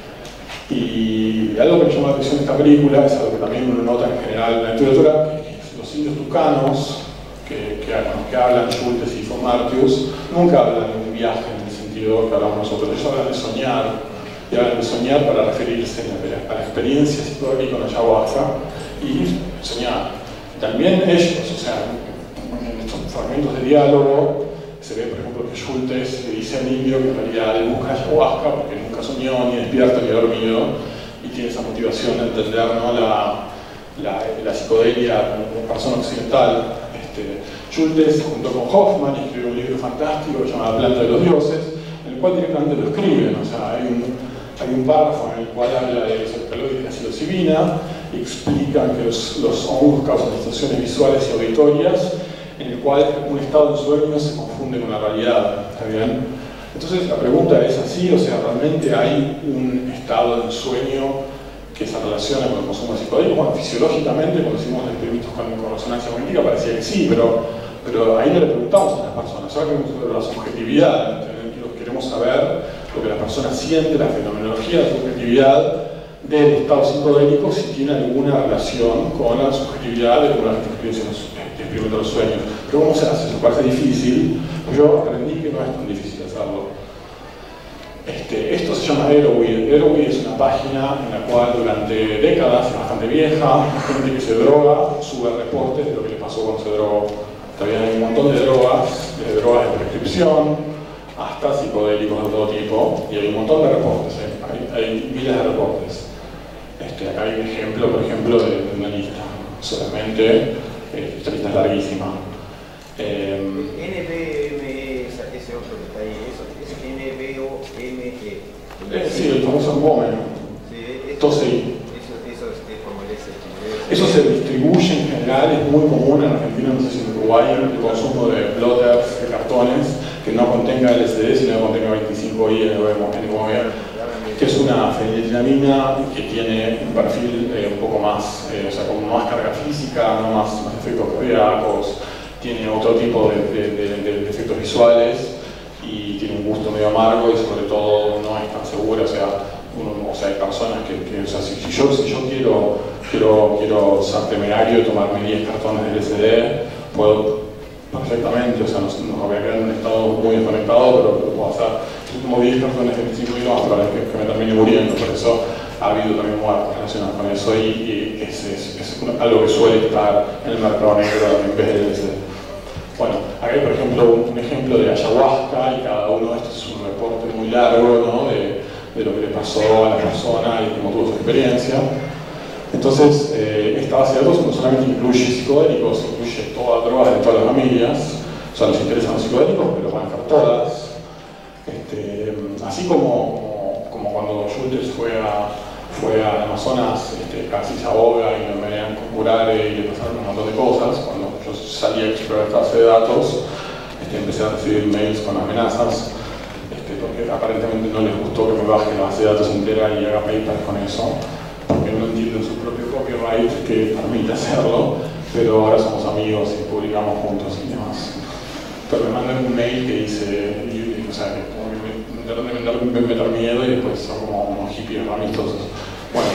Y algo que me llama la atención de esta película es algo que también uno nota en general en la literatura, que los indios tucanos, Que, que, que hablan Schultes y von Martius, nunca hablan de un viaje en el sentido que hablamos nosotros. Ellos hablan de soñar, y hablan de soñar para referirse a la experiencia psicodélica con ayahuasca y soñar. También ellos, o sea, en estos fragmentos de diálogo, se ve, por ejemplo, que Schultes le dice al indio que en realidad él busca ayahuasca porque nunca soñó, ni despierto, ni dormido, y tiene esa motivación de entender, ¿no? la, la, la psicodelia como persona occidental. Schultes, junto con Hoffman, escribió un libro fantástico que se llama La planta de los dioses, en el cual directamente lo escriben. O sea, hay un, hay un párrafo en el cual habla de los alcaloides de la psilocibina y explica que los, los hongos causan distorsiones visuales y auditorias, en el cual un estado de sueño se confunde con la realidad. ¿Está bien? Entonces la pregunta es así, o sea, ¿realmente hay un estado de sueño que se relaciona con el consumo de psicodélicos? Bueno, fisiológicamente, cuando hicimos experimentos con, con resonancia magnética parecía que sí, pero, pero ahí no le preguntamos a las personas. Ahora queremos saber la subjetividad, queremos saber lo que la persona siente, la fenomenología, la subjetividad del estado psicodélico, si tiene alguna relación con la subjetividad de una experiencia que experimenta los sueños. Pero ¿cómo se hace? Eso parece difícil. Yo aprendí que no es tan difícil hacerlo. Este, esto se llama Erowid. Erowid es una página en la cual durante décadas, es bastante vieja, gente que se droga sube reportes de lo que le pasó cuando se drogó. Todavía hay un montón de drogas, de drogas de prescripción, hasta psicodélicos de todo tipo, y hay un montón de reportes, ¿eh? hay, hay miles de reportes. Este, acá hay un ejemplo, por ejemplo, de, de una lista, solamente, eh, esta lista es larguísima. Eh, N B M E, ese otro que está ahí, eso es N B O M E. eh, sí, el famoso BOME, sí, entonces sí. Eso, eso es, es como el S. Eso se distribuye en general, es muy común en Argentina, no sé si en Uruguay, el consumo de plotters, de cartones, que no contenga L S D, sino que contenga veinticinco I N V M, que es una feniletilamina que tiene un perfil eh, un poco más, eh, o sea, como más carga física, no más, más efectos cardíacos, tiene otro tipo de, de, de, de, de efectos visuales y tiene un gusto medio amargo y sobre todo no es tan seguro, o sea, uno, o sea hay personas que, que o sea, si, si, yo, si yo quiero, quiero, quiero ser temerario y tomarme diez cartones de L S D, puedo perfectamente, o sea, no, no voy a quedar en un estado muy desconectado, pero lo puedo hacer. Yo tomo diez cartones de veinticinco y no, para que, que me termine muriendo, por eso ha habido también muertes relacionadas con eso y, y es, es, es algo que suele estar en el mercado negro en vez de L S D. Bueno, acá hay por ejemplo un, un ejemplo de ayahuasca y cada uno de estos es un reporte muy largo, ¿no? de, de lo que le pasó a la persona y cómo tuvo su experiencia. Entonces, eh, esta base de datos no solamente incluye psicodélicos, incluye todas las drogas de todas las familias, o sea, nos interesan los psicodélicos, pero van a estar todas. Este, así como, como, como cuando Schultes fue a, fue al Amazonas, este, casi se ahoga y lo envenenan con curare y le pasaron un montón de cosas. Cuando yo salí a explorar esta base de datos, este, empecé a recibir mails con amenazas, este, porque aparentemente no les gustó que me baje la base de datos entera y haga papers con eso, porque no entienden su propio copyright que permite hacerlo, pero ahora somos amigos y publicamos juntos y demás. Pero me mandan un mail que dice, y, o sea, que como que me tratan de meter, me meter miedo y después son como unos hippies amistosos. Bueno,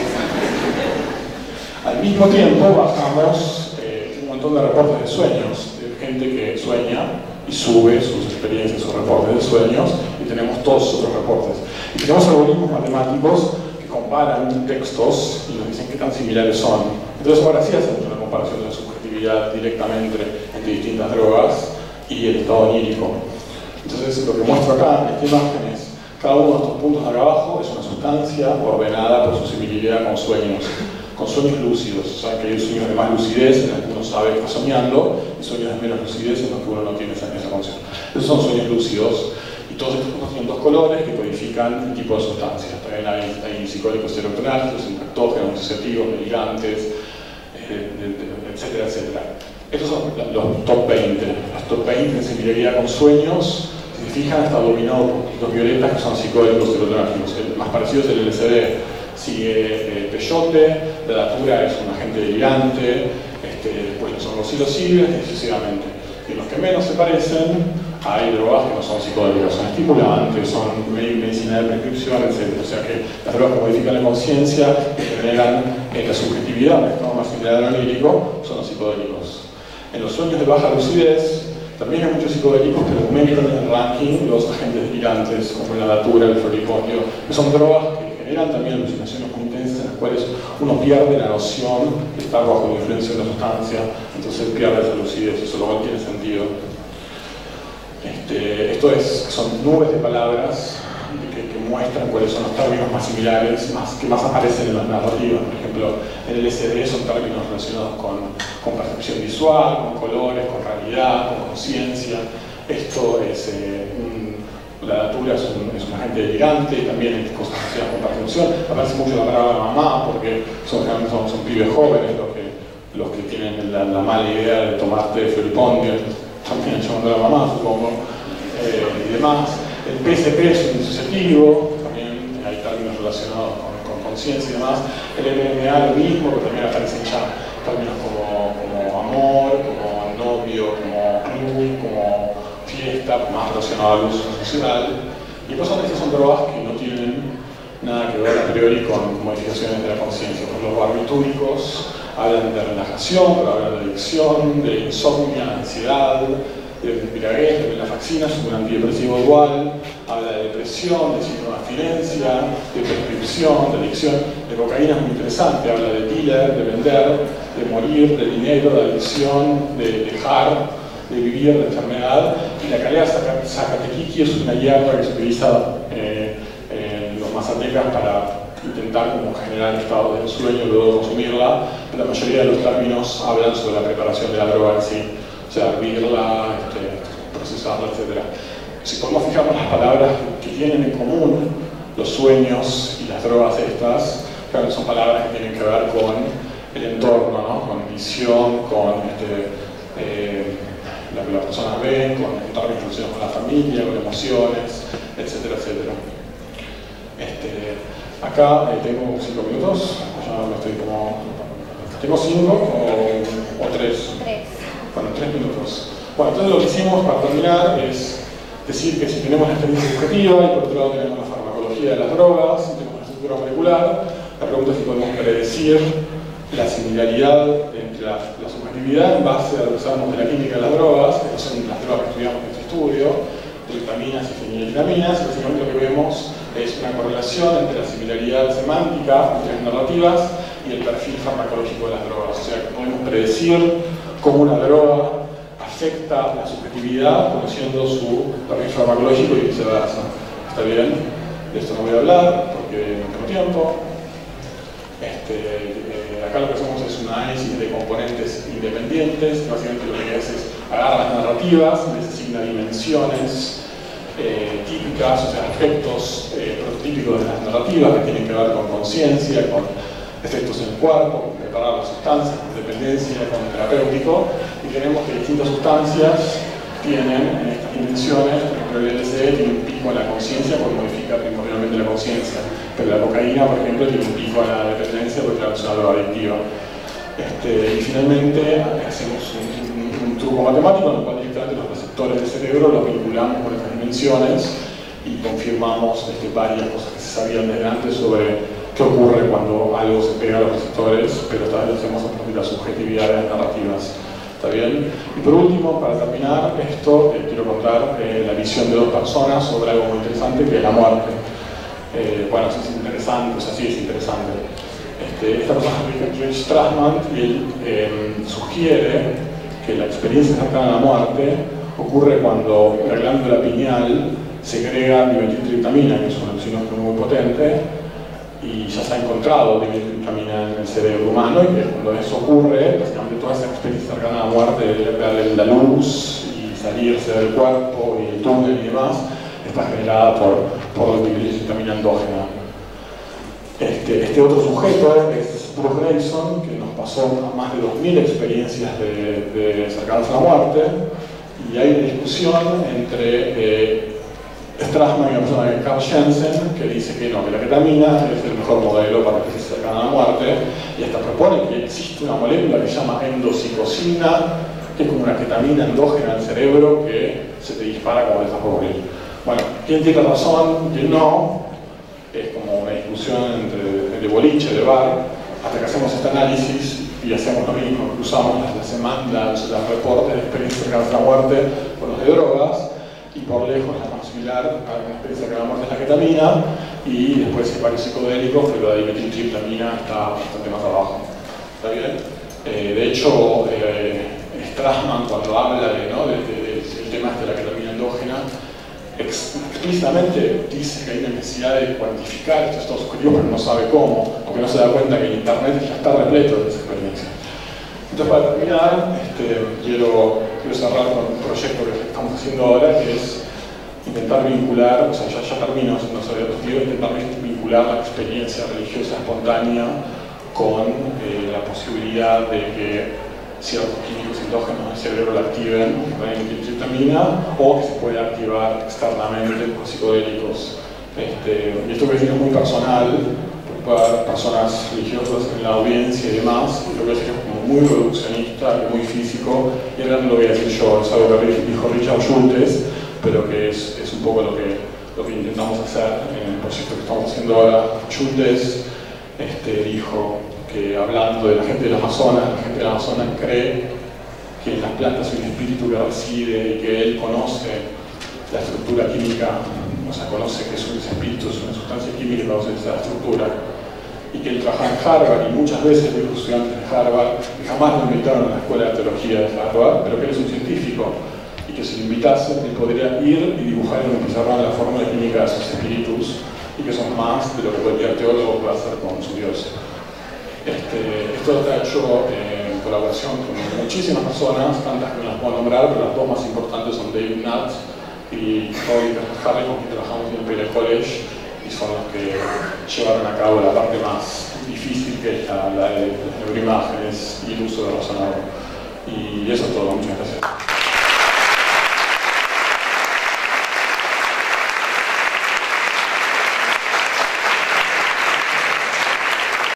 al mismo tiempo bajamos eh, un montón de reportes de sueños, de gente que sueña y sube sus experiencias, sus reportes de sueños, y tenemos todos esos otros reportes. Y tenemos algoritmos matemáticos que comparan textos y nos dicen qué tan similares son. Entonces ahora sí hacemos una comparación de la subjetividad directamente entre, entre distintas drogas y el estado onírico. Entonces lo que muestro acá en esta imagen es cada uno de estos puntos de acá abajo es una sustancia ordenada por su similitud con sueños, con sueños lúcidos. O sea que hay sueños de más lucidez en los que uno sabe que está soñando y sueños de menos lucidez en los que uno no tiene esa, esa conciencia. Esos son sueños lúcidos y todos estos puntos tienen dos colores que codifican el tipo de sustancias. También hay, hay psicodélicos serotonérgicos, impactógenos, disociativos, medicantes, eh, etcétera, etcétera. Estos son los top veinte. Los top veinte en similaridad con sueños, si se fijan, está dominado por puntitos violetas que son psicodélicos serotonérgicos. El más parecido es el L S D. Sigue eh, peyote, la datura es un agente delirante, este, después los hongos psilocibes y sucesivamente. Y en los que menos se parecen, hay drogas que no son psicodélicas, son estimulantes, son medicina de prescripción, etcétera. O sea que las drogas que modifican la conciencia, que generan eh, la subjetividad, el estado más similar al onírico, son los psicodélicos. En los sueños de baja lucidez también hay muchos psicodélicos, pero aumentan en el ranking los agentes delirantes, como la datura, el floripondio, que son drogas que generan también alucinaciones muy intensas en las cuales uno pierde la noción de estar bajo la influencia de una sustancia, entonces pierde esa lucidez, eso lo cual tiene sentido. Este, esto es, son nubes de palabras que, que muestran cuáles son los términos más similares, más, que más aparecen en las narrativas. Por ejemplo, en el L S D son términos relacionados con, con percepción visual, con colores, con realidad, con conciencia. Esto es eh, un, la datura es un, es un agente delirante, y también hay cosas asociadas con percepción. Aparece mucho la palabra mamá, porque son, son, son pibes jóvenes los que, los que tienen la, la mala idea de tomarte floripondio, también llamando a la mamá, supongo, eh, y demás. El P S P es un disociativo, también hay términos relacionados con, con conciencia y demás. El M M A lo mismo, pero también aparecen ya términos como, como amor, como novio, como club, como fiesta, más relacionado al uso social. Y por eso estas son drogas que no tienen nada que ver a priori con modificaciones de la conciencia. Los barbitúricos hablan de relajación, pero hablan de adicción, de insomnia, ansiedad, de embriaguez, de venlafaxina, es un antidepresivo igual, habla de depresión, de síndrome de abstinencia, de prescripción, de adicción. De cocaína es muy interesante, habla de dealer, de vender, de morir, de dinero, de adicción, de dejar, de vivir, de enfermedad. Y la calea zacatequiqui es una hierba que se utiliza eh, en los mazatecas para intentar como generar estados de sueño luego de consumirla. La mayoría de los términos hablan sobre la preparación de la droga en sí. O sea, hervirla, este, procesarla, etcétera. Si podemos fijarnos las palabras que tienen en común los sueños y las drogas estas, claro, son palabras que tienen que ver con el entorno, ¿no? Con visión, con este, eh, lo que las personas ven, con términos relacionados con la familia, con emociones, etcétera, etcétera. Este, acá eh, tengo cinco minutos, ya no estoy como... ¿Tengo cinco o, o tres? Tres. Bueno, tres minutos. Bueno, entonces lo que hicimos para terminar es decir que si tenemos la experiencia subjetiva y por otro lado tenemos la farmacología de las drogas, y tenemos la estructura molecular, la pregunta es si podemos predecir la similaridad entre la, la subjetividad en base a lo que sabemos de la química de las drogas, que son las drogas que estudiamos en este estudio, triptaminas y feniletilaminas, y básicamente lo que vemos es una correlación entre la similaridad semántica entre las narrativas y el perfil farmacológico de las drogas. O sea, que podemos predecir cómo una droga afecta la subjetividad conociendo su perfil farmacológico y viceversa. ¿Está bien? De esto no voy a hablar porque no tengo tiempo. Este, eh, acá lo que hacemos es un análisis de componentes independientes, que básicamente lo que hace es agarrar las narrativas, les asigna dimensiones eh, típicas, o sea, aspectos eh, prototípicos de las narrativas que tienen que ver con conciencia, con efectos en el cuerpo, con preparar las sustancias, con dependencia, con terapéutico, y tenemos que distintas sustancias tienen en estas dimensiones. Por ejemplo, el L S D tiene un pico a la conciencia porque modifica primordialmente la conciencia, pero la cocaína, por ejemplo, tiene un pico a la dependencia porque es una droga adictiva. Este, y finalmente hacemos un, un, un truco matemático en el cual directamente los receptores del cerebro los vinculamos con estas dimensiones y confirmamos este, varias cosas que se sabían desde antes sobre qué ocurre cuando algo se pega a los receptores, pero esta vez lo hacemos a partir de la subjetividad de las narrativas. ¿Está bien? Y por último, para terminar esto, eh, quiero contar eh, la visión de dos personas sobre algo muy interesante que es la muerte. Eh, bueno, eso es interesante, o sea, sí es interesante. Este, esta persona es Richard Strassman y él eh, sugiere que la experiencia cercana a la muerte ocurre cuando la glándula pineal segrega dimetiltriptamina, que es un alucinógeno muy potente, y ya se ha encontrado dimetiltriptamina en el cerebro humano, y que cuando eso ocurre, básicamente toda esa experiencia cercana a la muerte, de la luz y salirse del cuerpo y el túnel y demás, está generada por, por la dimetiltriptamina endógena. Este, este otro sujeto es Bruce Grayson, que nos pasó más de dos mil experiencias de, de cercanas a la muerte, y hay una discusión entre eh, Strassman y una persona de Carl Jensen, que dice que no, que la ketamina es el mejor modelo para que se cercana a la muerte, y hasta propone que existe una molécula que se llama endocicosina, que es como una ketamina endógena al cerebro que se te dispara cuando estás por morir. Bueno, ¿quién tiene razón? ¿Quién no? Es como una discusión entre de boliche, de bar, hasta que hacemos este análisis y hacemos lo mismo, cruzamos las, las demandas, los reportes de experiencia cercana a la muerte con los de drogas, y por lejos la más similar a la experiencia cercana a la muerte es la ketamina, y después hay varios psicodélicos, pero la dimetiltriptamina está bastante más abajo. ¿Está bien? Eh, de hecho, eh, Strassman, cuando habla de, ¿no? de, de, de, del tema de la ketamina endógena, Ex, explícitamente dice que hay una necesidad de cuantificar estos estados subjetivos, pero no sabe cómo, porque no se da cuenta que el internet ya está repleto de esa experiencia. Entonces, para terminar, este, quiero, quiero cerrar con un proyecto que estamos haciendo ahora, que es intentar vincular, o sea, ya, ya termino, no sé, quiero intentar vincular la experiencia religiosa espontánea con eh, la posibilidad de que ciertos químicos endógenos del cerebro la activen, la dimetiltriptamina, o que se puede activar externamente por psicodélicos. Este, y esto que decir es muy personal, para personas religiosas en la audiencia y demás, lo que es como muy reduccionista y muy físico, y ahora no lo voy a decir yo, es algo que dijo Richard Schultes, pero que es, es un poco lo que, lo que intentamos hacer en el proyecto que estamos haciendo ahora. Schultes este, dijo que hablando de la gente del Amazonas, la gente del Amazonas cree que en las plantas hay un espíritu que reside y que él conoce la estructura química, o sea, conoce que ese espíritu es una sustancia química que conoce esa estructura, y que él trabaja en Harvard, y muchas veces dijo estudiantes de Harvard, que jamás lo invitaron a la escuela de teología de Harvard, pero que él es un científico, y que si lo invitasen, él podría ir y dibujar en un pizarrón la fórmula química de esos espíritus, y que son más de lo que cualquier teólogo puede hacer con su Dios. Este, esto está hecho en colaboración con muchísimas personas, tantas que no las puedo nombrar, pero las dos más importantes son David Nutt y Roy Harley, con quien trabajamos en el Baylor College, y son los que llevaron a cabo la parte más difícil, que es la, la de las neuroimágenes y el uso del razonador. Y eso es todo, muchas gracias.